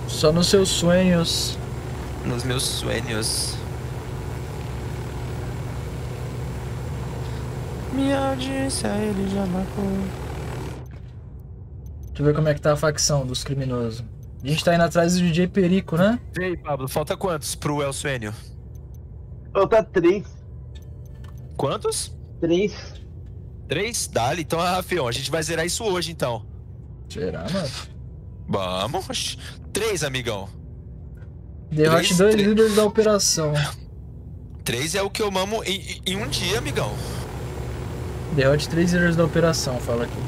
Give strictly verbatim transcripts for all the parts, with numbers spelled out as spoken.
Só nos seus sonhos. Nos meus sonhos. Minha audiência ele já marcou. Deixa eu ver como é que tá a facção dos criminosos. A gente tá indo atrás do D J Perico, né? E aí, Pablo, falta quantos pro El Sueño? Falta três. Quantos? Três. Três? Dali, então, ah, Fion, a gente vai zerar isso hoje, então. Será, mano? Vamos. Três, amigão. Derrote Três, dois três. líderes da operação. Três é o que eu mamo em, em um dia, amigão. Derrote três líderes da operação, fala aqui.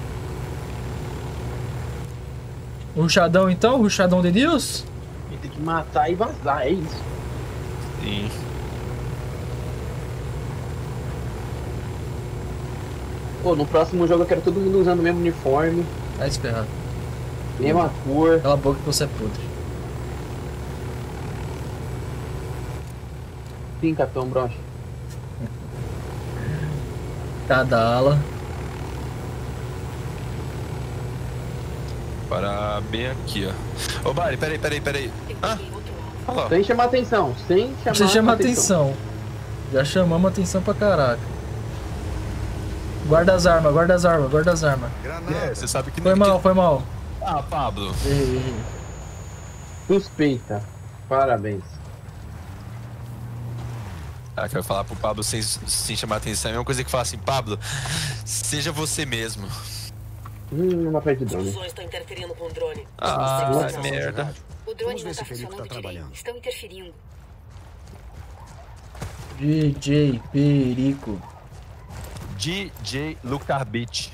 O ruchadão então? O ruchadão de Deus? Tem que matar e vazar, é isso. Sim. Pô, no próximo jogo eu quero todo mundo usando o mesmo uniforme, Vai esperar. mesma cor. Cala a boca que você é podre. Sim, Capitão Brocha. Cada ala. Para bem aqui, ó. Ô, Bari, peraí, peraí, peraí. Ah, olha lá. Sem chamar atenção, sem chamar Você chama atenção. Já chamamos atenção pra caraca. Guarda as armas, guarda as armas, guarda as armas. É, você sabe que Foi que- mal, foi mal. Ah, Pablo. Errei, errei. Suspeita. Parabéns. Ah, que eu ia falar pro Pablo sem, sem chamar atenção. É a mesma coisa que falar assim, Pablo, seja você mesmo. Hum, uma parte de drone. Os estão interferindo com o drone. Ah, Não, merda. O drone Vamos não ver se tá o Perico funcionando tá direito. trabalhando. Estão interferindo. D J Perico. D J Lucar Beach.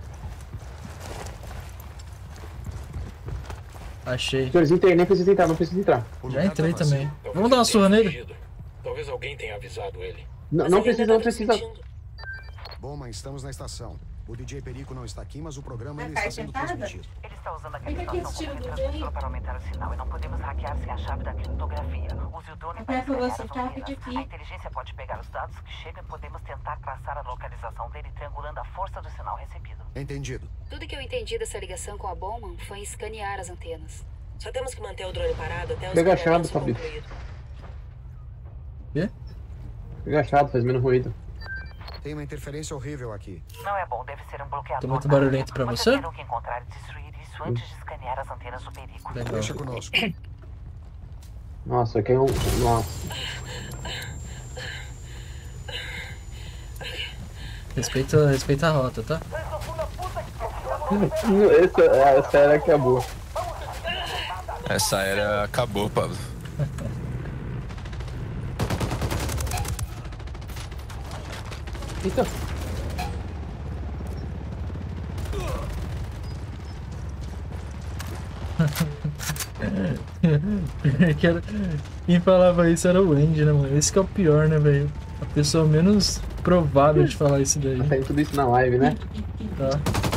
Achei. Senhores, entrei, nem precisa entrar, não precisa entrar. O Já lugar entrei tá vazio. também. Talvez Vamos dar uma ele surra tenha nele? fugido. Talvez alguém tenha avisado ele. Não, Mas não ele precisa, ainda não tá precisa. transmitindo. Bom, mas estamos na estação. O D J Perico não está aqui, mas o programa ainda Tá está sendo sentada? transmitido. Ele está usando Por aquela que que estação esse tiro como do transmissor drone? para aumentar o sinal e não podemos hackear sem a chave da criptografia. Use o drone para Até falou escanear assim, as tá, antenas. pede aqui. A inteligência pode pegar os dados que chegam e podemos tentar traçar a localização dele triangulando a força do sinal recebido. Entendido. Tudo que eu entendi dessa ligação com a Bowman foi escanear as antenas. Só temos que manter o drone parado até o Pega a escaneamento chave, Fabio. concluído. Quê? Fica chato, faz menos ruído. Tem uma interferência horrível aqui. Não é bom, deve ser um bloqueador. Tô muito barulhento pra Vocês você? terão que encontrar e destruir isso antes de escanear as antenas do perigo. Legal. Deixa conosco. Nossa, aqui é um. Nossa. Respeita, respeita a rota, tá? Essa, essa era acabou. Essa era acabou, Pablo. Eita. Que era- Quem falava isso era o Andy, né, mano? Esse que é o pior, né, velho? A pessoa menos provável de falar isso daí. Tá saindo tudo isso na live, né? Tá?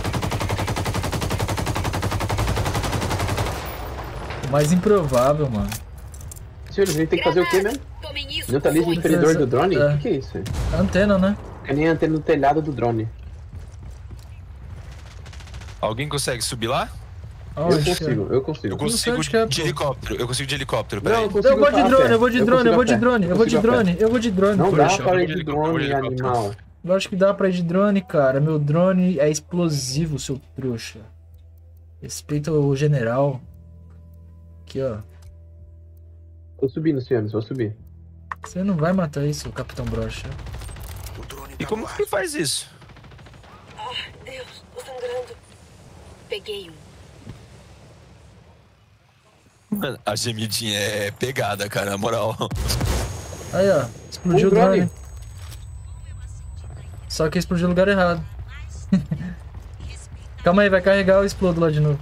O mais improvável, mano. Senhores, a gente tem que fazer o quê mesmo? Tomem isso, Neutraliza o cuzões. diferidor do drone? É. O que, que é isso? A antena, né? É nem a antena no telhado do drone. Alguém consegue subir lá? Eu Aonde, consigo, eu consigo. Eu não sei consigo onde que é, de pô. helicóptero. Eu consigo de helicóptero, Não, peraí. eu cara? consigo Eu vou de a drone, pé. eu vou de Eu drone, eu consigo vou a de pé. drone, eu vou de consigo a pé. drone, eu vou de drone. Não dá poxa. para ir de de helicóptero, drone, helicóptero. animal. Lógico que dá pra ir de drone, cara. Meu drone é explosivo, seu trouxa. Respeita o general. Aqui, ó. Tô subindo, senhores, vou subir. Você não vai matar isso, Capitão Brocha. O drone E tá como no ar. que faz isso? Ah, Deus, tô sangrando. Peguei um. Mano, a gemidinha é pegada, cara, na moral. Aí, ó. Explodiu Um o drone. drone. Só que explodiu no lugar errado. Calma aí, vai carregar, eu explodo lá de novo.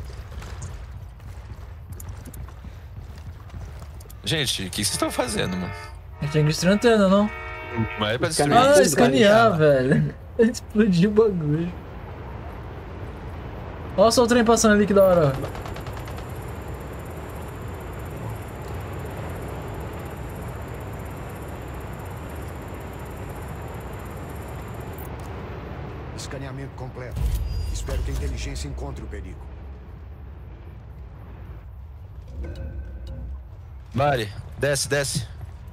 Gente, o que vocês estão fazendo, mano? A gente tem que destruir a antena, não? Não é pra destruir. Escanear. Ah, tudo, escanear, velho. Explodiu o bagulho. Olha só o trem passando ali, que da hora. ó. Escaneamento completo. Espero que a inteligência encontre o perigo. Mari, desce, desce.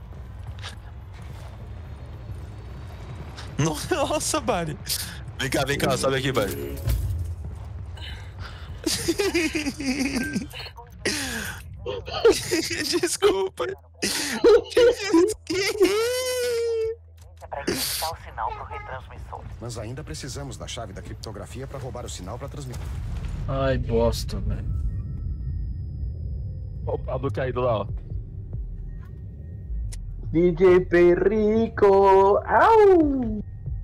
Nossa, Mari. Vem cá, vem cá, sobe aqui, Mari. Desculpa. É para iniciar o sinal pro retransmissor. Mas ainda precisamos da chave da criptografia para roubar o sinal para transmitir. Ai, bosta, velho. Olha o Pablo caído lá, ó. D J Perico! Au!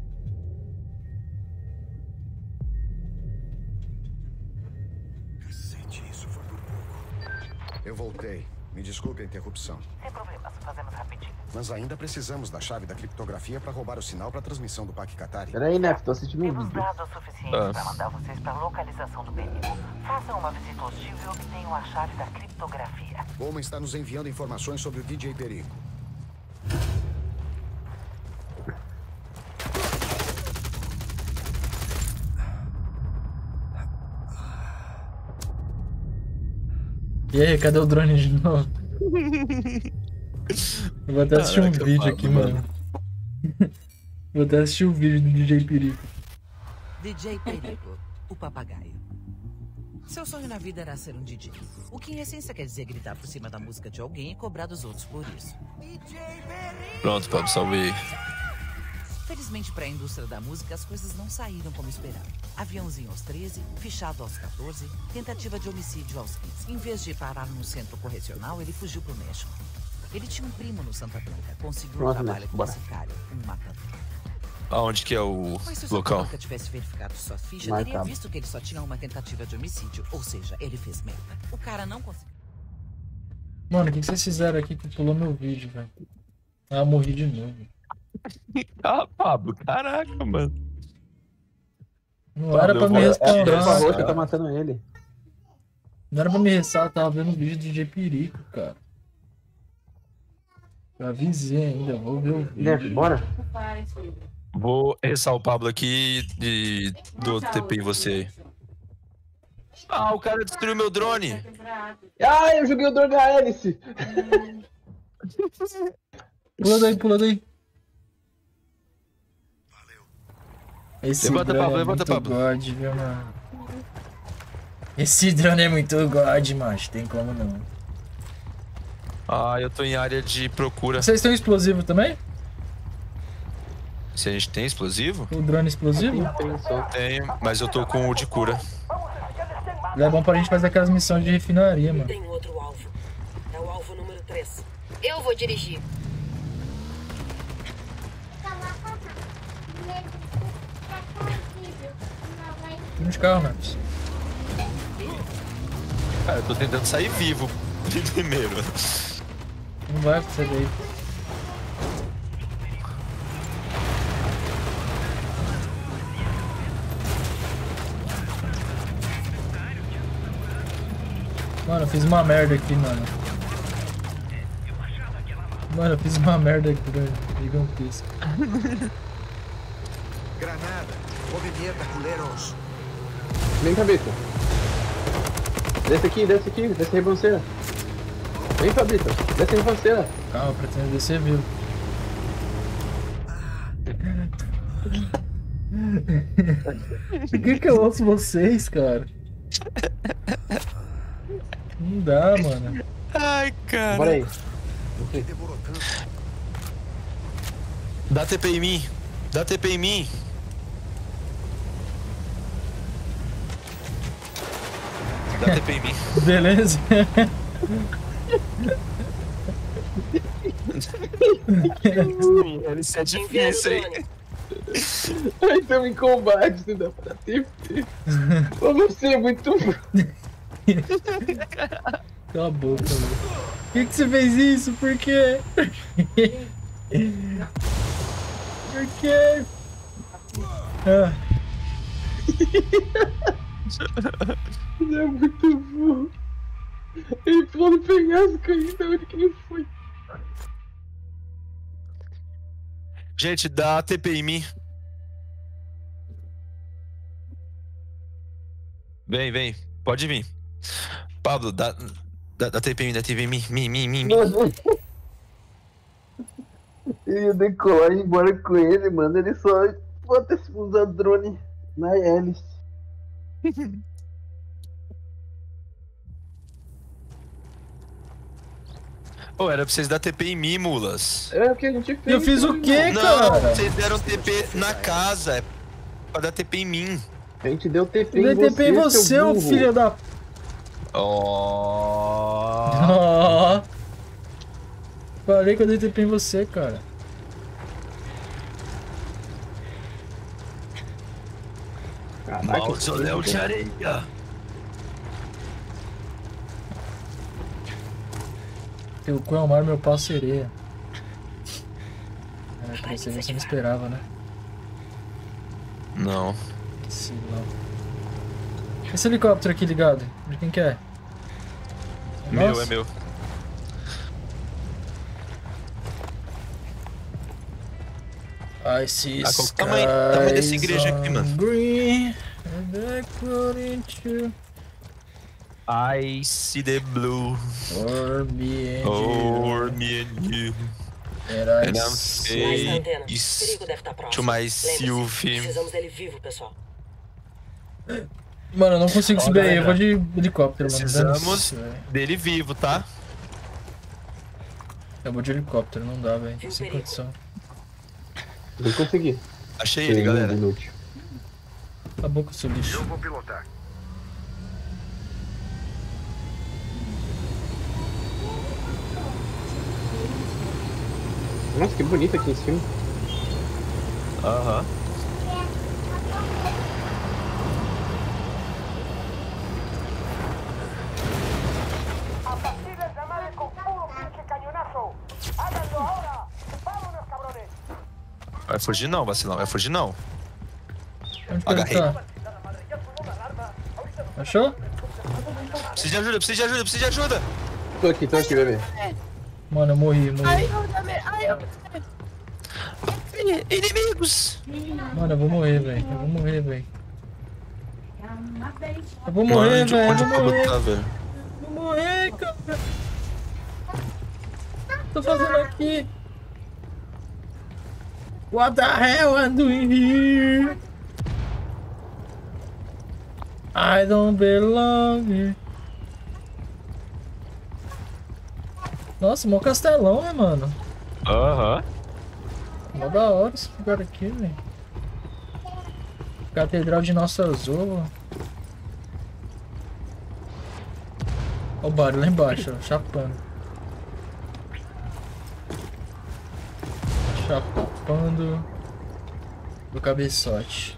Cacete, isso foi por pouco. Eu voltei. Me desculpe a interrupção. Sem problemas, fazemos rapidinho. Mas ainda precisamos da chave da criptografia para roubar o sinal para transmissão do Pac Katari. Peraí, Nef, tô assistindo um Temos vídeo. dados suficientes Ah. para mandar vocês para a localização do perigo. Façam uma visita hostil e obtenham a chave da criptografia. Bowman está nos enviando informações sobre o D J Perico. E aí, cadê o drone de novo? Eu vou até assistir um Caraca, vídeo Pablo, aqui, mano. Vou até assistir o vídeo do D J Perico. D J Perico, o papagaio. Seu sonho na vida era ser um D J. O que em essência quer dizer gritar por cima da música de alguém e cobrar dos outros por isso. Pronto, Pablo, salvei. Felizmente para a indústria da música, as coisas não saíram como esperado. Aviãozinho aos treze, fichado aos quatorze, tentativa de homicídio aos quinze. Em vez de parar num centro correcional, ele fugiu pro México. Ele tinha um primo no Santa Blanca, conseguiu um Pronto, trabalho né? com Bora. esse cara, um matador. Aonde que é o Mas se o Santa local? Blanca tivesse verificado sua ficha, Mas teria tá. visto que ele só tinha uma tentativa de homicídio. Ou seja, ele fez merda. O cara não conseguiu. Mano, o que vocês fizeram aqui que pulou meu vídeo, velho? Ah, morri de novo. Ah, Pablo, caraca, mano. Não era pra eu me vou- É a responder. favor que tá matando ele. Não era pra me ressaltar, eu tava vendo o vídeo do D J Perico, cara. Eu avisei ainda, vou ver o Nef, vídeo. bora? Vou ressaltar o Pablo aqui e dou T P em você aí. Ah, o cara destruiu meu drone. Ah, eu joguei o drone da hélice! Pula daí, pula daí. Esse Levanta, drone Pablo, é levanta, muito Pablo. God, viu, mano? Esse drone é muito God, macho. Tem como não. Ah, eu tô em área de procura. Vocês têm explosivo também? Se a gente tem explosivo? O drone explosivo? Tem só. Tenho, mas eu tô com o de cura. É bom pra gente fazer aquelas missões de refinaria, mano. Tem outro alvo. É o alvo número três. Eu vou dirigir. Vamos de carro, Marcos. Cara, eu tô tentando sair vivo primeiro. Não vai pra você daí. Mano, eu fiz uma merda aqui, mano. Mano, eu fiz uma merda aqui, velho. Gigantesca. Granada. Movimenta, culeros. Vem, Fabrício. Desce aqui, desce aqui, desce a ribanceira. Vem, Fabrício, desce a ribanceira. Calma, eu pretendo descer vivo. Por que que eu ouço vocês, cara? Não dá, mano. Ai, cara. Bora aí. Que demorou tanto? Dá T P em mim. Dá T P em mim. Dá T P em mim. Beleza? Ele é Enviar o difícil, hein? drone. Ai, estamos em combate, não dá pra ter. Ô, você é muito. Cala a boca, velho. Por que que você fez isso? Por quê? Por quê? Ah, Ele é muito burro. Ele pulou no penhasco ainda, onde que ele foi? Gente, dá T P em mim. Vem, vem. Pode vir. Pablo, dá, Dá, dá T P em mim, dá T P em mim, mim, mim, mim, mim. Mano, eu ia decolar e ir embora com ele, mano. Ele só bota esse usar drone na hélice. Pô, era pra vocês dar T P em mim, mulas. É o que a gente fez. Eu fiz o quê, Não, cara? vocês deram T P na casa. É pra dar T P em mim. A gente deu T P Eu em dei T P em você, você, seu ô burro. filho da... Oh. Ó. Falei que eu dei T P em você, cara. Caraca, Mausoléu de areia. Teu cu é o mar, meu pau sereia. É, pra você, você não esperava, né? Não. Se não. Esse helicóptero aqui ligado, de quem que é? Meu, Nossa. é meu. I see Ah, qual que é o tamanho- tamanho dessa igreja aqui, mano? Green, and according to I see the blue. for me and For you. me and you. And I And I'm see- Mais na antena. Isso. O perigo deve estar próximo. To my Lembre-se, Sylvie. precisamos dele vivo, pessoal. Mano, eu não consigo Ó, subir aí, eu galera, vou de helicóptero, mano. Precisamos Dane-se, velho. dele vivo, tá? Eu vou de helicóptero, não dá, velho. Viu, Sem perigo? condição. Não consegui. Achei ele, galera. Inútil. Cala a boca, seu lixo. Eu vou pilotar. Nossa, que bonito aqui em cima. Aham. Vai fugir não, vacilão. Vai fugir não. Onde que ele Agarrei. tá? Achou? Preciso de ajuda, preciso de ajuda, preciso de ajuda. Tô aqui, tô aqui, bebê. Mano, eu morri, morri. Inimigos. Mano, eu vou morrer, velho. Eu vou morrer, velho. Eu vou morrer, onde, velho. Eu onde vou o Pablo morrer. tá, velho? Vou morrer, cara. Tô fazendo aqui? What the hell I'm doing here? I don't belong here. Nossa, mó castelão, né, mano? Aham. Mó da hora esse lugar aqui, velho. Catedral de Nossa Zorra. Olha o barulho lá embaixo, ó, chapando. Chapando do cabeçote.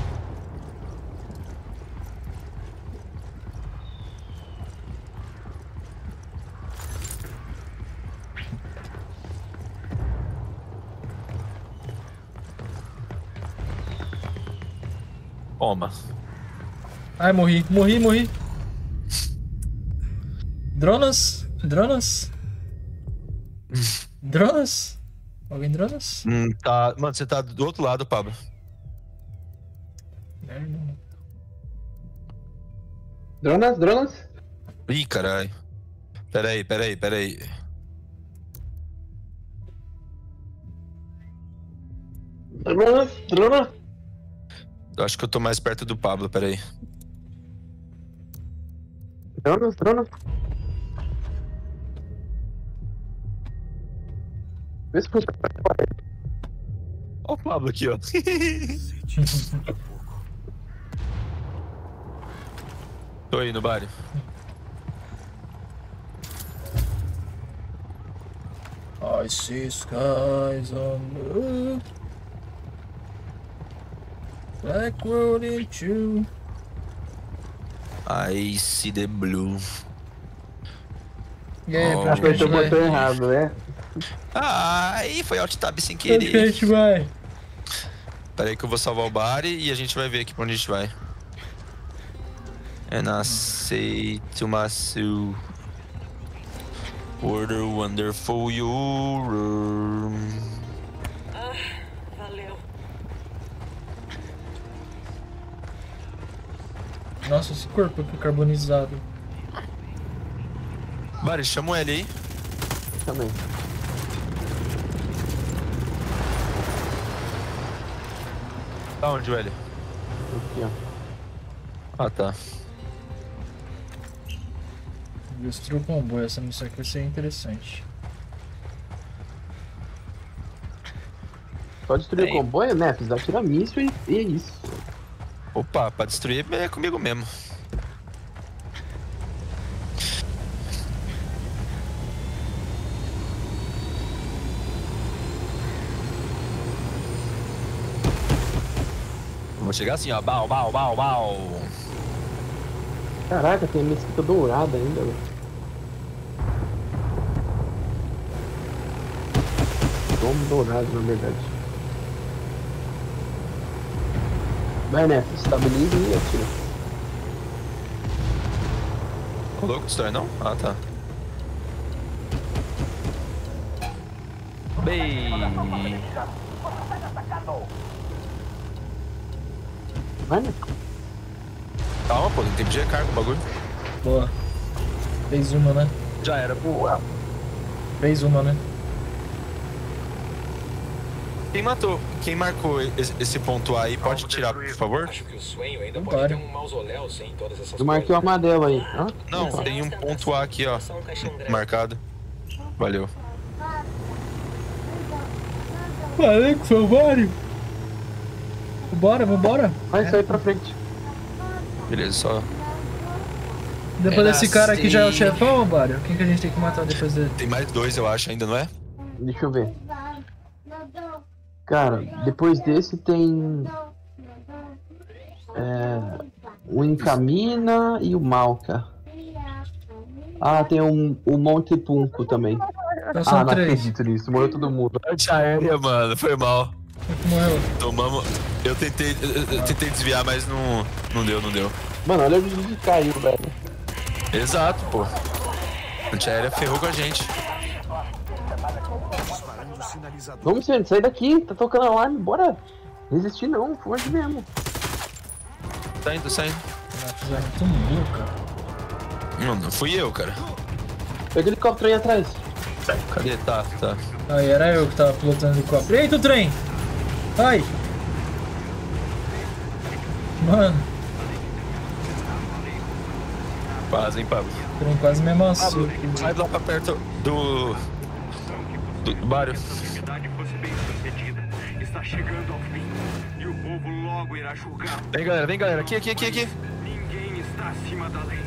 Toma. Ai, morri, morri, morri. Dronas? Dronas? Dronas? Alguém dronas? Hum, tá. Mano, você tá do outro lado, Pablo. Merda. Dronas, dronas? Ih, caralho. Pera aí, pera aí, pera aí. Dronas, dronas. Eu acho que eu tô mais perto do Pablo, pera aí. Dronas, dronas. Vê se funciona. Ó o Pablo aqui, ó. Tô aí no bar. I see skies on blue. Black road into. I see the blue. E aí, Oh. pra onde que a gente Apertou o vai? botão errado, né? Ah, aí foi alt tab sem Pra onde que a querer. gente vai? Pera aí que eu vou salvar o bar e a gente vai ver aqui pra onde a gente vai. And I say to myself, what a wonderful you're. Ah, valeu. Nossa, esse corpo aqui carbonizado. Bari, chama ele aí. Também. Tá onde o L? Aqui, ó. Ah, tá. Destruiu o comboio, essa missão aqui vai ser interessante. Só destruir Tem. o comboio, né? Precisa tirar míssil e, e é isso. Opa, pra destruir é comigo mesmo. Vou chegar assim, ó. Bau, bau, bau, bau. Caraca, tem a mesquita dourada ainda, velho. Domo dourado, na verdade. Vai, né? Estabiliza e atira. Ô, louco, destrói não? Ah, tá. Bem. Vai, né? Calma, pô, tem tempo de recarga o bagulho. Boa. Fez uma, né? Já era, pô. Fez uma, né? Quem matou? Quem marcou esse, esse ponto A aí pode tirar, por favor? Acho que o sonho ainda Não pode pare. ter um mausoléu sem todas essas Eu marquei o coisas. amarelo aí. Hã? Não, tem um ponto A aqui, ó. Só um caixão grande. Marcado. Valeu. Falei que foi o Mario. Vambora, vambora. Vai sair pra frente. Beleza, só. Depois Era desse cara aqui já é o assim. chefão, Mario? Quem que a gente tem que matar depois dele? Tem mais dois, eu acho, ainda, não é? Deixa eu ver. Cara, depois desse tem... É... O Incamina e o Malca. Ah, tem um, o Monte Punco também. Então são Ah, não três. acredito nisso. Morreu todo mundo. Antiaérea, mano, foi mal. Morreu. Tomamos. Eu tentei, eu, eu tentei desviar, mas não, não deu, não deu. Mano, olha onde que caiu, velho. Exato, pô. Antiaérea ferrou com a gente. Vamos, gente, sai daqui. Tá tocando alarme. Bora. Resistir não, foge mesmo. Tá indo, saindo. Ah, fizeram muito burro, cara. Não, não fui eu, cara. Pega o helicóptero aí atrás. Cadê? Tá, tá. Aí era eu que tava pilotando o helicóptero. Eita, o trem! Ai! Mano, Quase, hein, Pablo. o trem quase me amassou. Pablo, sai lá pra perto do. do, do Bário. Está chegando ao fim e o povo logo irá julgar. Vem, galera, vem, galera. Aqui, aqui, aqui, aqui. Ninguém está acima da lei.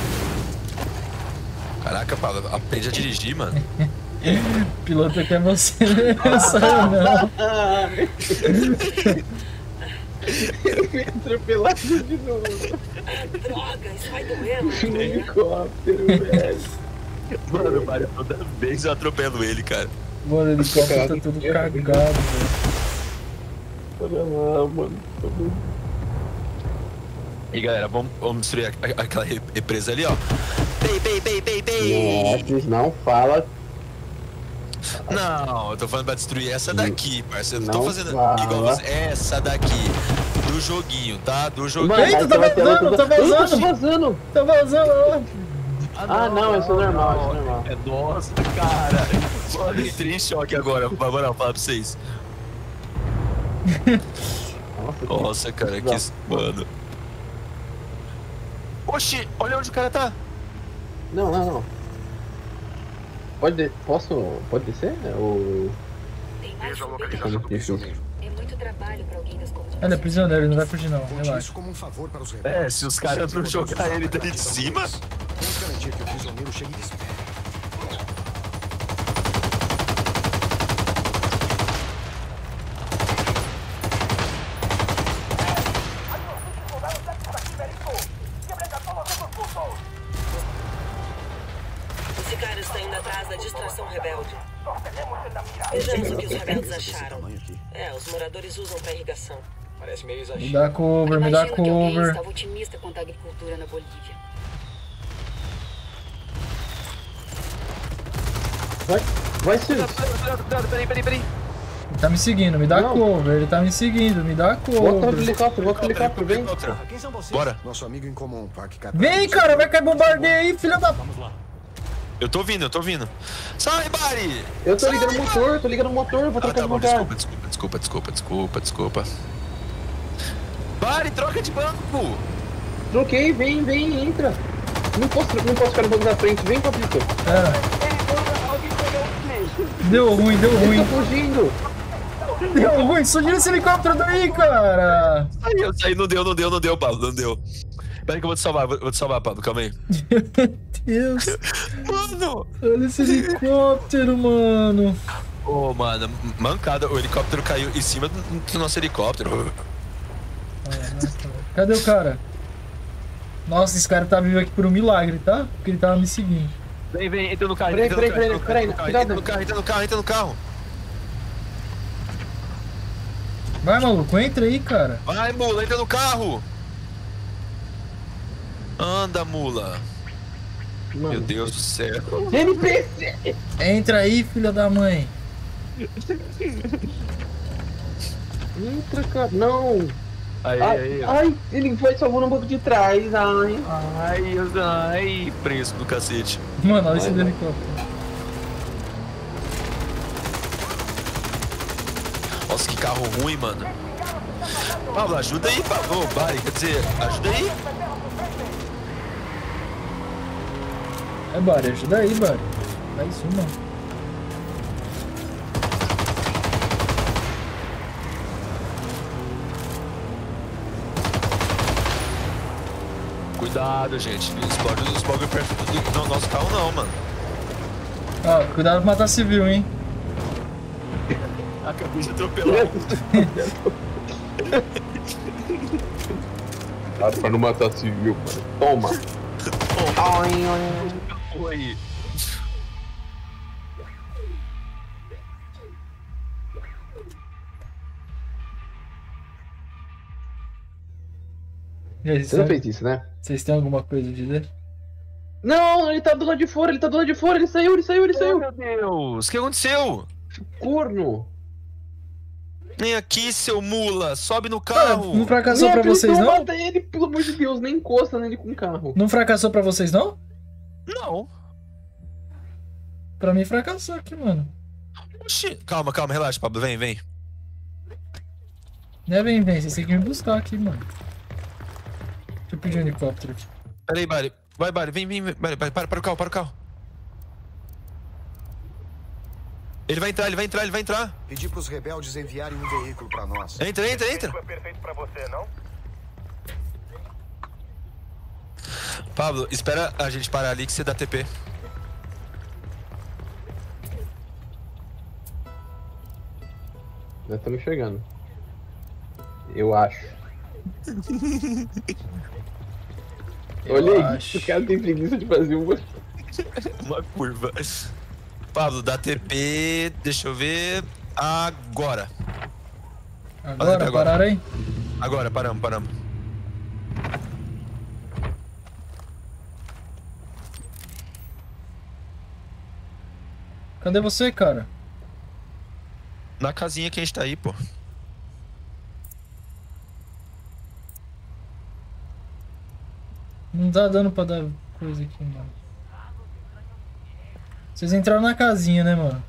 Caraca, Pablo, aprende a dirigir, mano. O piloto quer você, não saiu não. Eu fui atropelado de novo. Droga, isso vai doer, No mano. helicóptero, velho. Mano, Bário, toda vez eu atropelo ele, cara. Mano, o helicóptero tá tudo cagado, velho. Olha lá, mano. E galera, vamos, vamos destruir a- a- aquela re- represa ali, ó. Bem, bem, bem, bem, bem. Neves, não fala. Não, eu tô falando pra destruir essa daqui, parceiro. Eu não tô Não fazendo fala. igual você. Essa daqui. Do joguinho, tá? Do joguinho. Mano, Eita, aí tá tem uma tela vazando, toda- tá Eita, vazando. tá vazando. Tá vazando, ó. Ah, não, isso é normal, isso é normal. É nossa, cara. Mano, entrei em choque agora. Mas, mano, falar pra vocês. Nossa, Nossa, cara, que. Mano. Oxi, olha onde o cara tá. Não, não, não. Pode, de... posso, pode descer? Ou... Tem mais Veja a foguete. localização do Isso. prisioneiro. É muito trabalho pra alguém das comunidades. Ele é prisioneiro, ele não vai fugir não, Conte relaxa. isso como um favor para os rebeldes. É, se os caras não jogar ele dali de cima. Vamos garantir que o prisioneiro chegue de espera. Esse cara está indo atrás da distração rebelde. Vejamos o que os rebeldes Desse acharam. tamanho aqui. É, os moradores usam pra irrigação. Parece meio Me exagero. dá cover, me dá Imagino que alguém cover. estava otimista quanto à agricultura na Bolívia. Vai, vai sim. Peraí, peraí, peraí. Ele tá me seguindo, me dá Não. cover, ele tá me seguindo, me dá Volta no cover. helicóptero, volta no helicóptero, vem. Bora. Nosso amigo em comum, Parque Catar. Vem, cara, vai cair bombardeio aí, filha da... Eu tô vindo, eu tô vindo. Sai, Bari! Eu tô Sai, ligando o motor, eu tô ligando o motor, vou Ah, trocar tá de bom, lugar. desculpa, desculpa, desculpa, desculpa, desculpa, desculpa. Bari, troca de banco! Troquei, vem, vem, entra. Não posso, não posso ficar no banco da frente, vem, Pablito. É. Deu ruim, deu Eu ruim. tô fugindo. Deu ruim, surgiu esse helicóptero daí, cara. Aí eu saí, não deu, não deu, não deu, Pablo, não deu. Peraí que eu vou te salvar, vou, vou te salvar, Pablo, calma aí. Meu Deus. Mano! Olha esse helicóptero, mano. Ô, oh, mano, mancada, o helicóptero caiu em cima do, do nosso helicóptero. Cadê o cara? Nossa, esse cara tá vivo aqui por um milagre, tá? Porque ele tava me seguindo. Vem, vem, entra no carro, Peraí, entra no peraí, carro, peraí, entra no carro, peraí, entra no carro, entra no carro, entra no carro. Vai, maluco, entra aí, cara. Vai, mula, entra no carro. Anda, mula. Mano. Meu Deus do céu. N P C! Entra aí, filha da mãe. Entra, cara. Não. Aí, Ai, aí. ai, ele foi salvando um pouco de trás, ai. Ai, ai, preço do cacete. Mano, olha esse Vai, vai. helicóptero. Nossa, que carro ruim, mano. Pablo, ajuda aí, Pablo. Ô, Bari, quer dizer, ajuda aí. É, Bari, ajuda aí, Bari. Faz isso, mano. Cuidado, gente. Não explode os bagulho perto do, do nosso carro, não, mano. Ó, cuidado pra matar civil, hein. Acabei de atropelar. Cara, pra não matar civil, mano. Toma. Oi. E aí, Você não sabe- fez isso, né? Vocês têm alguma coisa a dizer? Não, ele tá do lado de fora, ele tá do lado de fora, ele saiu, ele saiu, ele saiu. Meu Deus, o que aconteceu? Corno. Vem aqui, seu mula. Sobe no Ah, carro. não fracassou pra Minha vocês, pessoa não? mata ele, pelo amor de Deus, nem encosta nele com o carro. Não fracassou pra vocês, não? Não. Pra mim fracassou aqui, mano. Oxi. Calma, calma, relaxa, Pablo. Vem, vem. Né, vem, vem. Vocês têm que me buscar aqui, mano. Deixa eu pedir um helicóptero aqui. Pera aí, Bari. Vai, Bari. Vem, vem, vem. Bari, Bari. Para, para o carro, para o carro. Ele vai entrar, ele vai entrar, ele vai entrar. Pedi pros rebeldes enviarem um veículo pra nós. Entra, entra, entra. Foi perfeito pra você, não? Pablo, espera a gente parar ali que você dá T P. Nós estamos chegando. Eu acho. Eu Olha acho. isso, o cara tem preguiça de fazer uma. Uma curva. Pablo, dá T P. Deixa eu ver. Agora. Agora, agora. pararam aí? Agora, paramos, paramos. Cadê você, cara? Na casinha que a gente tá aí, pô. Não tá dando pra dar coisa aqui, mano. Vocês entraram na casinha, né, mano?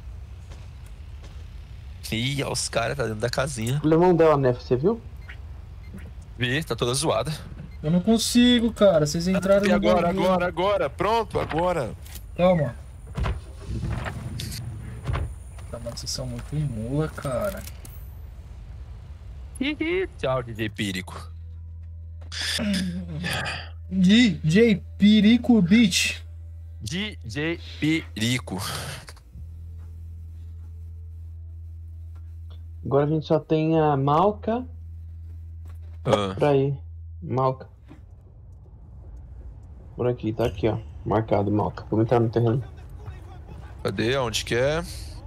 Ih, ó, os caras tá dentro da casinha. O problemão dela, Nef, você viu? Vi, tá toda zoada. Eu não consigo, cara. Vocês entraram E no agora, bagulho. agora, agora. Pronto, agora. Calma. Tá, mano, vocês são muito mula, cara. Tchau, D J Pírico. D J Pirico Beach. D J Pirico. Agora a gente só tem a Malca Ah. pra ir. Malca. Por aqui, tá aqui, ó. Marcado, Malca. Vamos entrar no terreno. Cadê? Onde que é?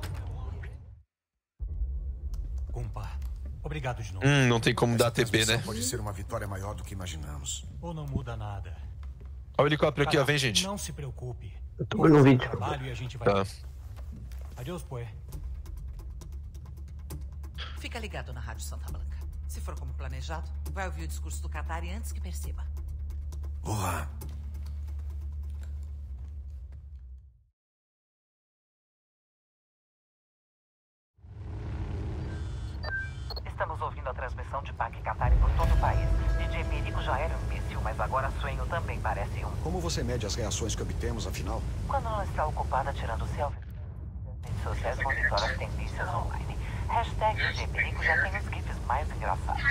Compa, obrigado de novo. Hum, não tem como dar T P, Transmissão né? Pode ser uma vitória maior do que imaginamos. Ou não muda nada. Olha o helicóptero aqui, ó. Vem, gente. Não se preocupe. Eu tô vendo o vídeo. Trabalho e a gente vai. Tá. Adeus, poé. Fica ligado na Rádio Santa Blanca. Se for como planejado, vai ouvir o discurso do Qatari antes que perceba. Boa. a transmissão de Pac Katari por todo o país. D J Perico já era um imbecil, mas agora Sueño também parece um. Como você mede as reações que obtemos, afinal? Quando não está ocupada tirando selfie, redes sociais monitoram as tendências online. Hashtag D J Perico já tem os gifs mais engraçados.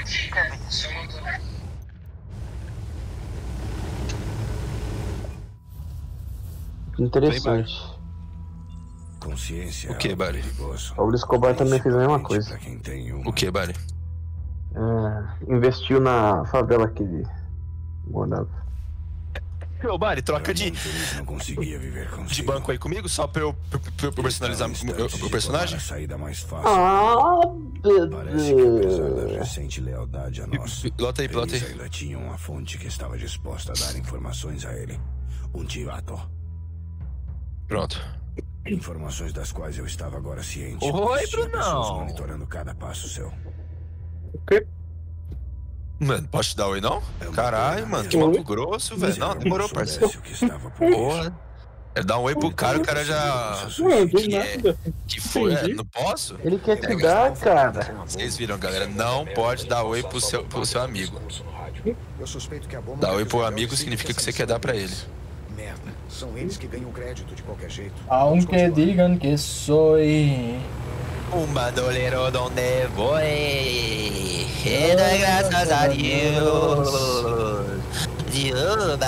Interessante. Consciência. O que, Bari? O Pablo Escobar também fez a mesma coisa. O que, Bari? É, investiu na favela que ele morava. Ô, Bari, troca de, Não conseguia viver de banco aí comigo, só pra eu, pra, pra eu personalizar o personagem? Saída mais fácil. Ah, Parece que apesar da recente lealdade a nós, Pilota aí, pilota eles aí. ainda tinham uma fonte que estava disposta a dar informações a ele. Um tirato. Pronto. Informações das quais eu estava agora ciente. Oi, Tinha pessoas Brunão. monitorando cada passo seu. O quê? Mano, posso te dar oi, não? Caralho, mano, que maluco grosso, velho. Não, demorou, parceiro. O que estava por Porra. É dar um oi pro cara, o cara já... Não, do Que, é, nada. que foi, é, não posso? Ele quer te dar, cara. Vocês viram, galera, não pode dar oi pro seu, pro seu amigo. Eu suspeito que a bomba Dar oi pro que amigo significa que você quer dar pra ele. Merda. São eles que ganham crédito de qualquer jeito. Aunque digan que soy. Um bandoleiro donde voy, e doy graças a Deus, Diuba.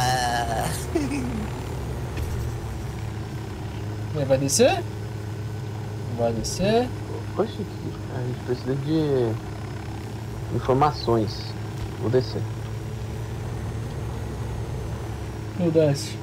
Ele vai descer? Vai descer. Poxa, a gente precisa de informações. Vou descer. Não desce.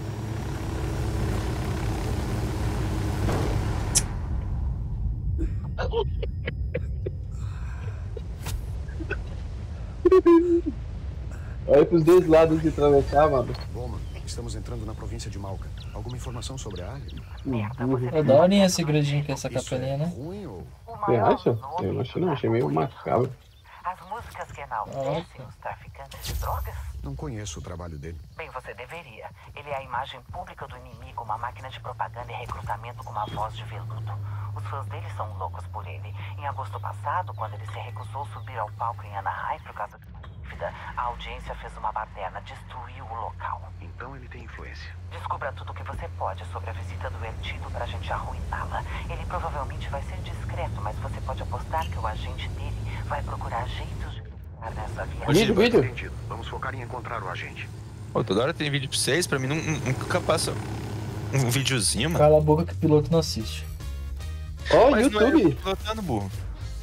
Olha pros dois lados de atravessar, mano. Bowman, estamos entrando na província de Malca. Alguma informação sobre a área? É da hora esse segredinho que é essa capelinha, né? Ruim ou... Você acha? Eu não achei não, achei meio macabro. As músicas que enaltecem os traficantes de drogas? Não conheço o trabalho dele. Bem, você deveria. Ele é a imagem pública do inimigo, uma máquina de propaganda e recrutamento com uma voz de veludo. Os fãs dele são loucos por ele. Em agosto passado, quando ele se recusou a subir ao palco em Anaheim por causa de dívida, a audiência fez uma baderna, destruiu o local. Então ele tem influência. Descubra tudo o que você pode sobre a visita do El Tido pra gente arruiná-la. Ele provavelmente vai ser discreto, mas você pode apostar que o agente dele vai procurar jeitos de ficar nessa viagem. Vídeo, Entendido. Vamos focar em encontrar o agente. Pô, toda hora tem vídeo pra vocês, pra mim não- nunca passa um videozinho, mano. Cala a boca que o piloto não assiste. Ó, Mas não é eu YouTube. pilotando, burro.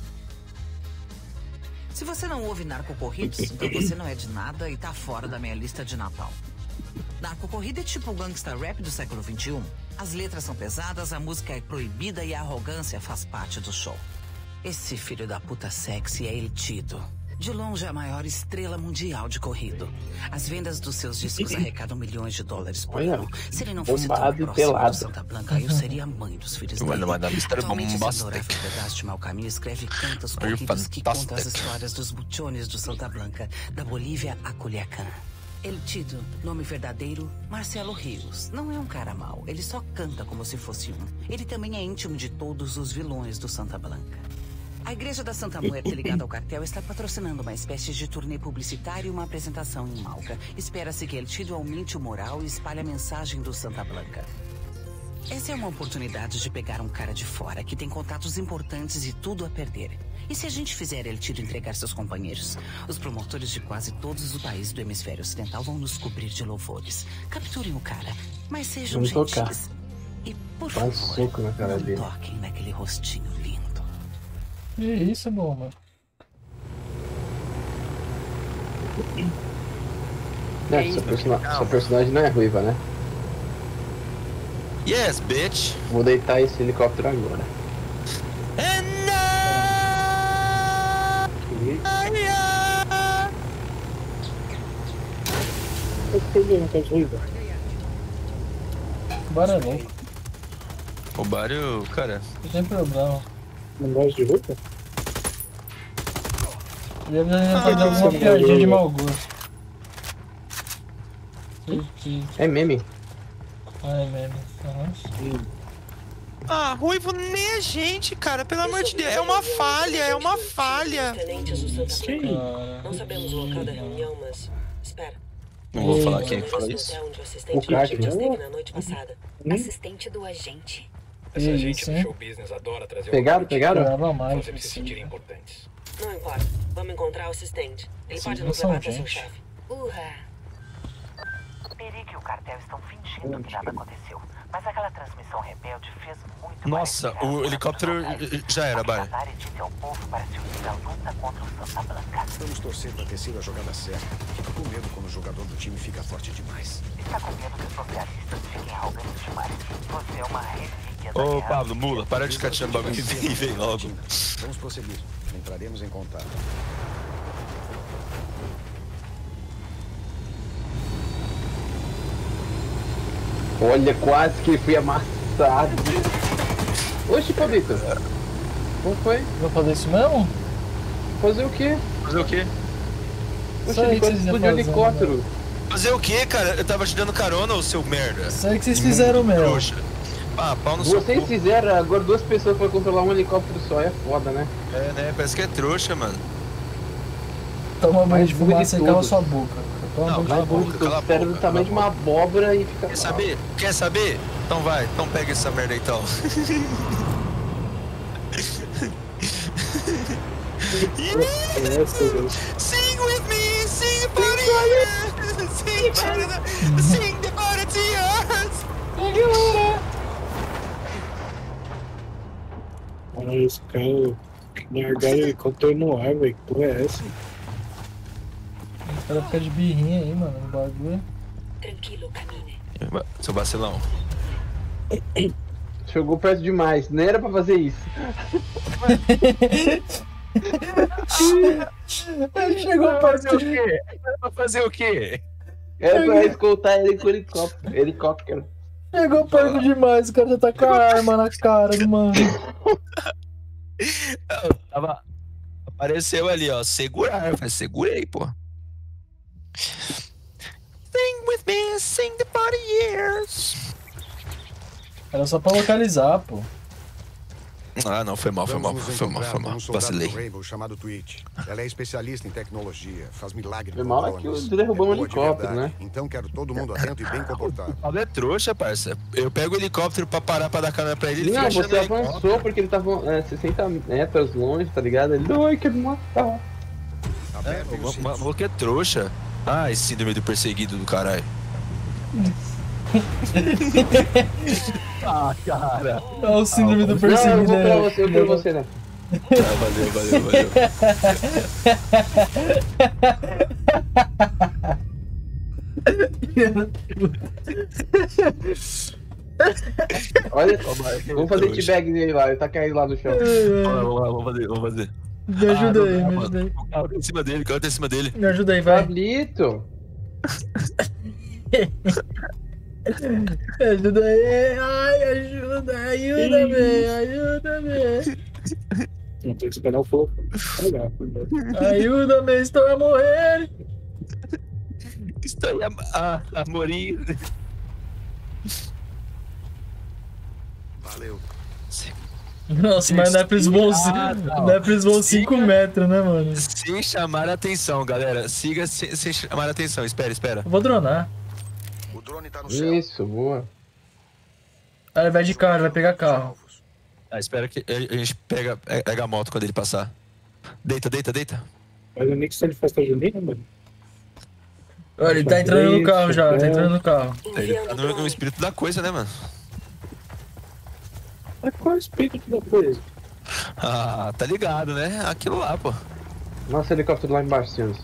Se você não ouve Narcocorridos, então você não é de nada e tá fora da minha lista de Natal. Narcocorrida é tipo o gangsta rap do século vinte e um. As letras são pesadas, a música é proibida e a arrogância faz parte do show. Esse filho da puta sexy é El Tido. De longe a maior estrela mundial de corrido. As vendas dos seus discos arrecadam milhões de dólares por Olha, ano. Se ele não fosse tão bombado e próximo pelado. do Santa Blanca, eu seria a mãe dos filhos dele. Mano, mano, mister Atualmente, esse Bombastic. adorável pedaço de mau caminho escreve cantos Are you corridos que contam as fantastic? histórias dos buchones do Santa Blanca, da Bolívia a Culiacán. El Tido, nome verdadeiro, Marcelo Rios. Não é um cara mau, ele só canta como se fosse um. Ele também é íntimo de todos os vilões do Santa Blanca. A Igreja da Santa Muerte, ligada ao cartel, está patrocinando uma espécie de turnê publicitária e uma apresentação em Malca. Espera-se que El Tido aumente o moral e espalhe a mensagem do Santa Blanca. Essa é uma oportunidade de pegar um cara de fora que tem contatos importantes e tudo a perder. E se a gente fizer El Tido entregar seus companheiros? Os promotores de quase todos os países do hemisfério ocidental vão nos cobrir de louvores. Capturem o cara, mas sejam Vamos tocar. gentis. E, por Dá um favor, soco na cara não dele. toquem naquele rostinho lindo. Que isso, bomba? É, essa, persona- essa personagem não é ruiva, né? Yes, bitch. Vou deitar esse helicóptero agora. Bora é louco. O Bário, cara, Não tem problema. Não gosta de luta? Ele ia fazer alguma piadinha de mau gosto. É meme. Ai, meme. Aham. Ah, Ruivo nem a gente, cara. Pelo amor de Deus. É uma falha, é uma falha. Tenentes do Santa Franca. Não sabemos o local da reunião, mas... Espera. Não vou falar quem fala isso. Onde o assistente do agente esteve na noite passada. Assistente do agente. Essa gente do show business adora trazer Pegaram, pegaram? fazer eles se sentirem importantes. Não importa. Vamos encontrar o assistente. Ele pode nos são levar até seu gente. chefe. Urra. Perigo e o cartel estão fingindo que nada aconteceu. Mas aquela transmissão rebelde fez muito. Nossa, o helicóptero já era, Bai. Vamos torcer para ter sido a jogada certa. Fico com medo quando o jogador do time fica forte demais. Está com medo que os socialistas fiquem arrogantes demais. Você é uma relíquia da Ô, guerra. Pablo, mula, para de ficar tirando bagulho e vem, vem logo. Vamos prosseguir. Entraremos em contato. Olha, quase que fui amassado. Oxe, Pablito. Como foi? Vou fazer isso mesmo? Fazer o quê? Fazer o quê? Oxe, Só aí que ele vocês iam explodiu o fazer, helicóptero. Fazer o quê, cara? Eu tava te dando carona, ô seu merda. Isso aí que vocês fizeram mesmo. Trouxa. Ah, pau no seu Vocês cu. fizeram, agora duas pessoas pra controlar um helicóptero só, é foda, né? É, né? Parece que é trouxa, mano. Toma banho de burro de fumaça e cala tudo. sua boca. Toma Não, banho de cala a Mas boca, o cala a cérebro boca, do tamanho de cala a uma abóbora e fica... Quer saber? Quer saber? Então vai, então pega essa merda aí, então. Sing with me, sing the party, sing the sing the party to yours. Mano, esse cara largaram o helicóptero no ar, velho. Que porra é essa? O cara fica de birrinha aí, mano, no bagulho. Tranquilo, camine. Seu vacilão. Jogou perto demais, não era pra fazer isso. Ele chegou perto de... Era pra fazer o quê? Era pra escoltar ele com o helicóptero. Helicóptero. Chegou perto demais, o cara já tá com a arma na cara do mano. Eu tava... Apareceu ali, ó. Segurar. Eu falei, segurei, pô. Sing with me, sing the party years. Era só pra localizar, pô. Ah, não, foi mal, foi mal, Vamos nos foi mal, encontrar foi com mal. um soldado Vacilei. do Rainbow chamado Twitch. Ela é especialista em tecnologia, faz milagres Foi com mal é que drones. derrubou um É boa de helicóptero, verdade. né? Então quero todo mundo atento e bem comportado. O Pablo é trouxa, parça. Eu pego o helicóptero pra parar pra dar câmera pra ele. ele Não, fica achando você helicóptero. avançou porque ele tava é, sessenta metros longe, tá ligado? Ele, ai, quero me matar. É, o ma- maluco é trouxa. Ah, esse síndrome do perseguido do caralho. Ah, cara. Olha o síndrome do Não, eu perseguido vou pra aí. você, eu vou pra você, né? Ah, valeu, valeu, valeu. Olha, vamos fazer teabag nele lá, ele tá caído lá no chão. Vamos lá, vamos fazer, vamos fazer. Me ajuda Ah, aí, não, me mano. ajuda aí. O carro tá em cima dele, o carro tá em cima dele. Me ajuda aí, vai. Pablito! Me ajuda aí. Ai, ajuda, ajuda-me, ajuda-me. Não tem que esperar o fogo. Ajuda-me, estou a morrer. Estou a, a, a morir. Valeu. Nossa, mas não é pra eles vão, Ah, não. não é pra eles vão cinco metros, né, mano? Sem chamar a atenção, galera. Siga sem, sem chamar a atenção. Espera, espera. Eu vou dronar. O drone tá no céu. Isso, boa. Aí ele vai de carro, vai pegar carro. Ah, espera que a a gente pega, pega a moto quando ele passar. Deita, deita, deita. Mas eu nem que se ele festa junina, mano. Olha, ele tá entrando no carro já, tá entrando no carro. Ele tá no, no espírito da coisa, né, mano? Mas qual é o espírito da coisa? Ah, tá ligado, né? Aquilo lá, pô. Nossa, helicóptero lá embaixo, senhores.